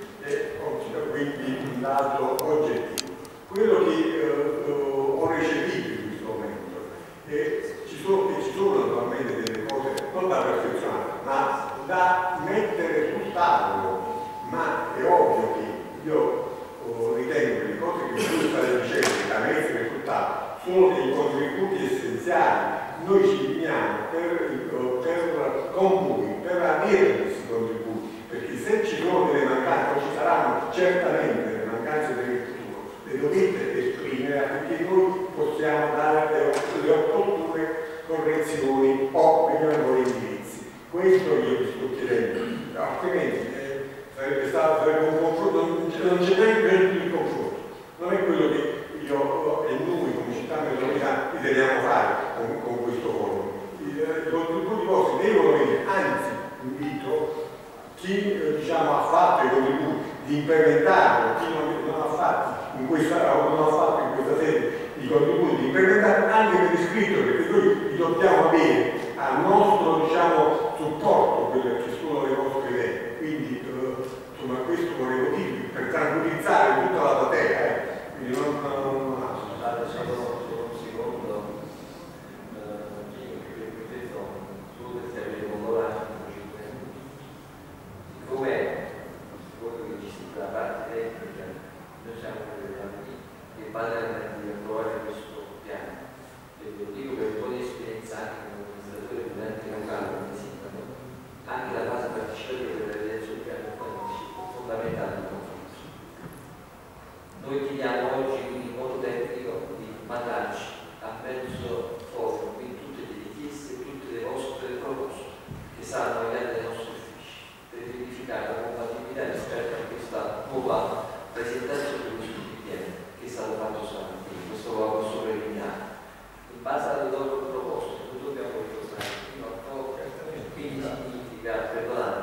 è quindi un dato oggettivo. Quello che eh, ho recepito in questo momento è ci sono, che ci sono naturalmente delle cose non da perfezionare, ma da mettere sul tavolo, ma è ovvio che io oh, ritengo che le cose che voi state dicendo da mettere sul tavolo sono dei contributi essenziali. Noi ci impegniamo per, per, con voi, per avere questi contributi, perché se ci sono delle mancanze, ci saranno certamente delle mancanze per il futuro, le dovete esprimere affinché noi possiamo dare le, le opportune correzioni o migliori indirizzi. Questo io vi sto chiedendo, altrimenti eh, sarebbe stato sarebbe un confronto, non c'è neanche il confronto, non è quello che io e noi come città metropolitana riteniamo fare con, con questo forum. I, i contributi vostri devono venire, anzi invito chi eh, diciamo, ha fatto i contributi di implementarlo, chi non, non, ha fatto in questa, non ha fatto in questa sede i contributi di implementarlo anche per iscritto, perché noi li dobbiamo avere al nostro diciamo, supporto per ciascuno delle vostre idee. Quindi eh, insomma questo volevo dirvi per tranquillizzare tutta la platea, eh. Quindi non, non, non scusate solo un secondo, solo per capire con l'ora, siccome voi che ci siete la parte tecnica, noi siamo quelli che vanno di approvare questo piano. E lo dico per un po' di esperienza anche come amministratore durante il locale, come sindaco, anche la fase partecipativa della realizzazione del piano è fondamentale per il confronto. Noi chiediamo oggi quindi in modo tecnico di mandarci a mezzo forum quindi tutte le richieste e tutte le vostre proposte che saranno inviate dai nostri uffici per verificare la compatibilità rispetto a questa nuova presentazione di questo P P M che è stato fatto stamattina, questo questo preliminare. In base alle loro proposte, noi dobbiamo ritornare fino a ottobre, quindi significa, perdonate,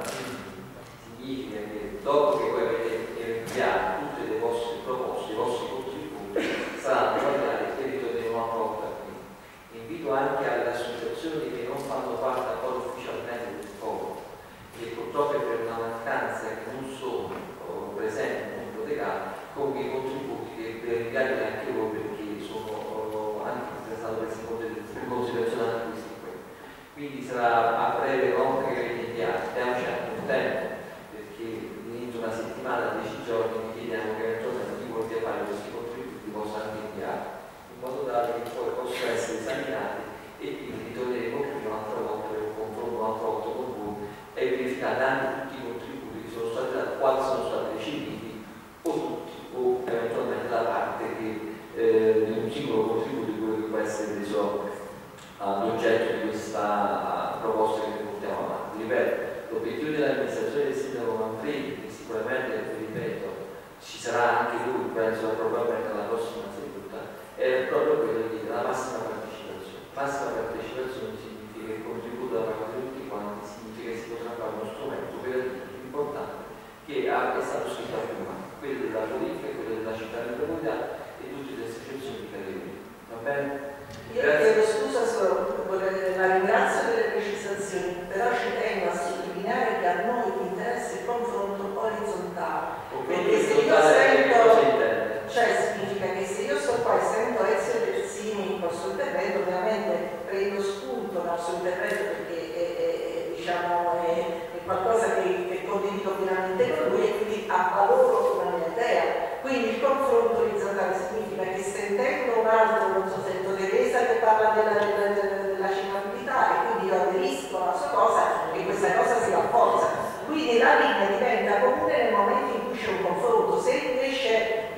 significa che dopo che voi avete inviato tutte le vostre proposte, i vostri contributi, saranno guardati e ritorneremo a volta qui. Invito anche alle associazioni che non fanno parte ancora ufficialmente del forum, che purtroppo per una mancanza che non sono presenti, non protecati, comunque i contributi che inviate anche voi perché sono anche presi in considerazione anche questi qui. Quindi sarà a breve non che avete inviato, diamoci anche un tempo, perché inizio una settimana, dieci giorni, vi chiediamo che eventualmente chi voglia fare questi contributi possa anche inviare, in modo tale che poi possano essere esaminati e quindi ritorneremo qui un'altra volta per un confronto un'altra volta con voi e verificare anche tutti i contributi che sono stati dati, quali sono stati ricevuti o tutti, o eventualmente la parte che eh, di un singolo contributo di quello che può essere reso all'oggetto di questa proposta che noi portiamo avanti. Ripeto, l'obiettivo dell'amministrazione del sindaco Manfredi, che sicuramente, ripeto, ci sarà anche lui, penso probabilmente alla prossima seduta, è proprio quello di la massima partecipazione. Massima partecipazione significa che il contributo da parte di tutti quanti, significa che si potrà fare uno strumento operativo importante che è stato scritto prima, quello della politica, quello della città metropolitana e tutte le associazioni di categoria. Va bene? Io chiedo scusa solo, la ringrazio delle precisazioni, però ci tengo a sottolineare che a noi interessa il confronto orizzontale. Perché se io sento, cioè significa che se io sto qua e sento Ezio Terzini sul intervento, ovviamente prendo spunto dal suo intervento perché è, è, diciamo, è, è qualcosa che, che condivido pienamente con lui e quindi avvaloro una mia idea. Quindi il confronto orizzontale significa che sentendo un altro, non so, sento Teresa che parla della, della, della, della ciclabilità e quindi io aderisco alla sua cosa e questa cosa si rafforza. Quindi la linea diventa comune nel momento in cui c'è un confronto. Se invece è,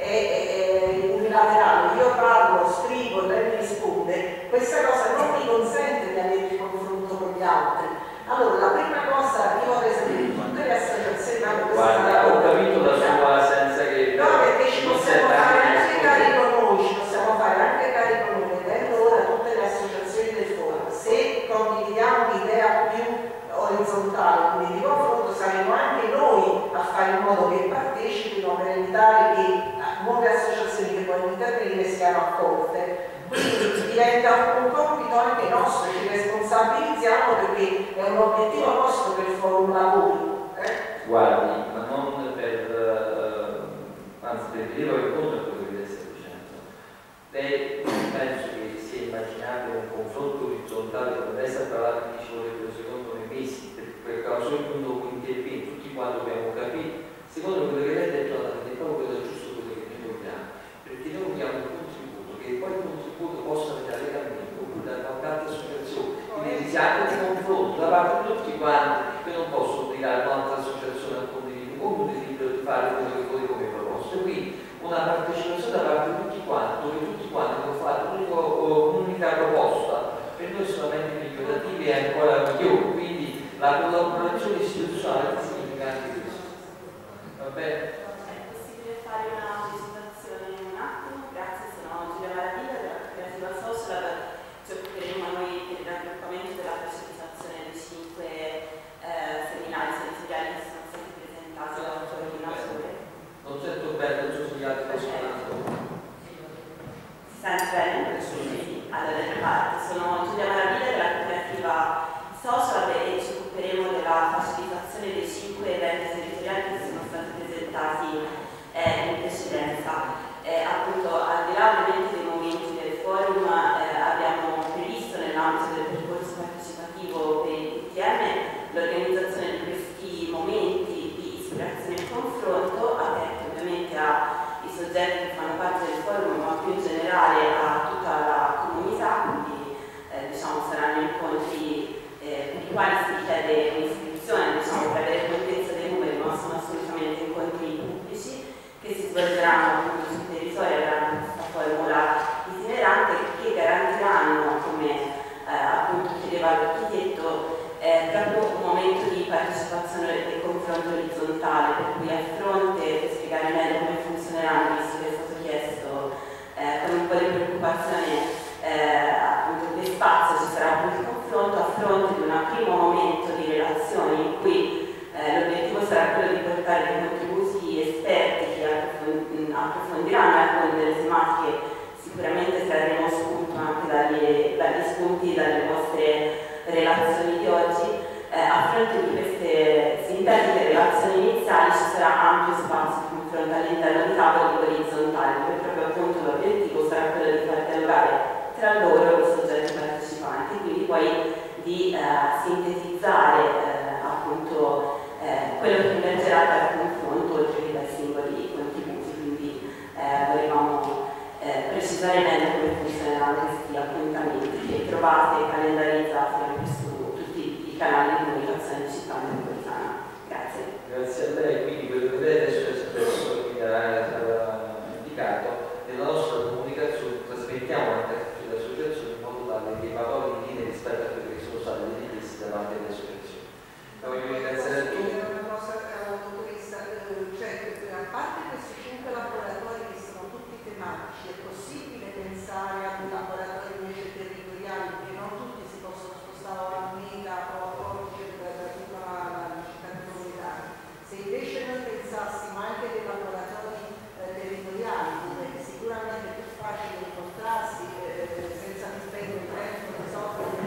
è, è unilaterale, io parlo, scrivo, lei mi risponde, questa cosa non mi consente di avere il confronto con gli altri. Allora, la prima cosa, io vorrei sapere tutte le associazioni, guarda, ho capito la sua senza che no, perché ci possiamo fare anche cari con noi, ci possiamo fare anche cari con noi, vedendo ora tutte le associazioni del forum. Se condividiamo un'idea più orizzontale, quindi di confronto, saremo anche noi a fare in modo che partecipino per evitare che nuove associazioni che vogliono intervenire siano accolte. Quindi diventa un compito anche nostro, ci responsabilizziamo perché è un obiettivo nostro per il forum lavori. Eh? Guardi, ma non per, uh, anzi per dire che conto è quello che lei sta dicendo. Lei penso che sia immaginabile un confronto orizzontale, come lei sta parlando che ci vorrebbero secondo me mesi, per, per causa di un nuovo intervento, tutti quanti abbiamo capito, secondo quello che lei ha detto è proprio quello giusto quello che noi vogliamo, perché noi vogliamo un contributo, che poi il contributo possa mettere le cammini, oppure da tante associazioni, quindi sia anche un confronto da parte di tutti quanti, che non posso obbligare un'altra associazione a condividere, ognuno è libero di fare quello che vuole come proposte, quindi una partecipazione da parte di tutti quanti, dove tutti quanti hanno fatto un'unica proposta, per noi solamente migliorativa e ancora migliore, quindi la collaborazione istituzionale significa anche questo. Va bene? È possibile fare una presentazione un attimo? Grazie, sono Giulia Maraviglia della cooperativa Social, ci occuperemo noi del raggruppamento della presentazione dei cinque eh, seminari settoriali che sono stati presentati dal coordinatore. Non sento bene, non so se gli altri possono. Si sente bene? Sì. Allora, parte. Sono Giulia Maraviglia della cooperativa social e ci occuperemo della facilitazione dei cinque eventi territoriali che sono stati presentati eh, in precedenza. Eh, appunto, al di là ovviamente dei momenti del forum, eh, abbiamo previsto nell'ambito del percorso partecipativo per il P T M l'organizzazione di questi momenti di ispirazione e confronto, aperti ovviamente ai soggetti che fanno parte del forum, ma più in generale a tutta la comunità, quindi eh, diciamo, saranno incontri eh, per i quali si richiede un'iscrizione, diciamo, per avere contezza dei numeri, ma sono assolutamente incontri pubblici che si svolgeranno appunto sul territorio, avranno questa formula itinerante che garantiranno, come eh, appunto chiedeva l'architetto, è proprio un momento di partecipazione e confronto orizzontale, per cui a fronte, per spiegare meglio come funzioneranno, visto che è stato chiesto eh, con un po' di preoccupazione eh, appunto che spazio ci sarà appunto il confronto, a fronte di un primo momento di relazioni in cui eh, l'obiettivo sarà quello di portare dei contributi esperti che approfondiranno alcune delle tematiche, sicuramente trarremo spunto anche dagli, dagli spunti, dalle vostre relazioni di oggi. Eh, a fronte di queste sintetiche relazioni iniziali ci sarà ampio spazio di confronto all'interno di tavoli orizzontali, dove proprio appunto l'obiettivo sarà quello di far dialogare tra loro i soggetti partecipanti, quindi poi di eh, sintetizzare eh, appunto eh, quello che emergerà dal confronto oltre che dai singoli contributi, quindi eh, volevamo eh, precisare meglio come funzioneranno questi appuntamenti che trovate calendarizzati anche su tutti i canali di comunicazione di Città Metropolitana. Grazie. Grazie a lei, quindi quello che vedete adesso è espresso, quindi era indicato, nella nostra comunicazione trasmettiamo anche a tutte le associazioni in modo tale che i valori in linea rispetto a quelli che sono stati richiesti da parte delle associazioni. Voglio ringraziare a tutti. Una cosa, dottoressa, cioè, a parte questi cinque laboratori che sono tutti tematici, è possibile pensare a un laboratorio invece territoriale, che non tutti si possono spostare a Mela o a per tutta la città metropolitana. Se invece noi pensassimo anche dei laboratori eh, territoriali, dove sicuramente è più facile incontrarsi eh, senza spendere tempo, risorse,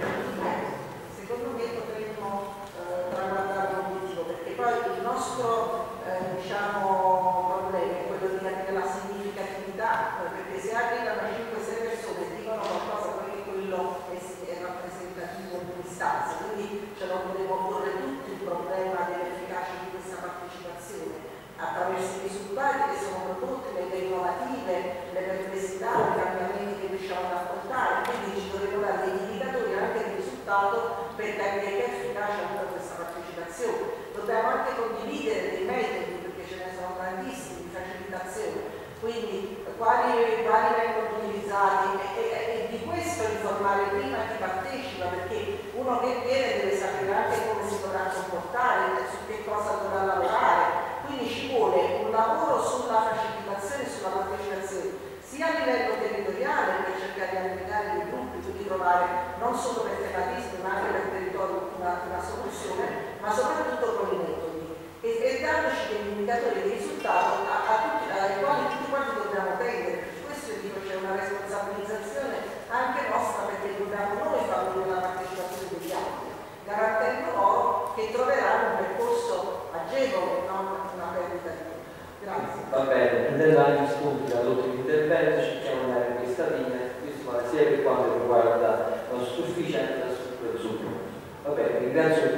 secondo me potremmo eh, traguardare l'obiettivo, perché poi il nostro eh, diciamo, problema è quello di capire la significatività, perché se arrivano cinque sei persone e dicono qualcosa, perché quello è, è rappresentativo di un'istanza, quindi ce lo volevo porre tutto il problema dell'efficacia di questa partecipazione attraverso i risultati che sono prodotti, le idee innovative, le perplessità, i cambiamenti che riusciamo ad affrontare, quindi ci dovremmo dare degli indicatori anche di risultato per capire che efficacia ha avuto questa partecipazione. Dobbiamo anche condividere dei metodi, perché ce ne sono tantissimi di facilitazione, quindi quali, quali vengono utilizzati e, e, e di questo informare prima chi partecipa, perché uno che viene deve sapere anche come si dovrà comportare, su che cosa dovrà lavorare. Quindi ci vuole un lavoro sulla facilitazione e sulla partecipazione, sia a livello territoriale per cercare di aggregare i gruppi, quindi trovare non solo per tematismo ma anche per territorio una, una soluzione, ma soprattutto con i metodi e, e dandoci degli indicatori di risultato a, a tutti, ai quali tutti quanti dobbiamo prendere. Per questo dico c'è una responsabilizzazione anche nostra, perché dobbiamo noi favorire la partecipazione degli altri, garantendo loro che troveranno un percorso agevole, non una perdita di tempo. Grazie. Va bene, prendendo anche spunti dall'ultimo intervento, cerchiamo di andare in questa linea, questo sia per quanto riguarda la nostro ufficio e la struttura del supporto. Va bene, ringrazio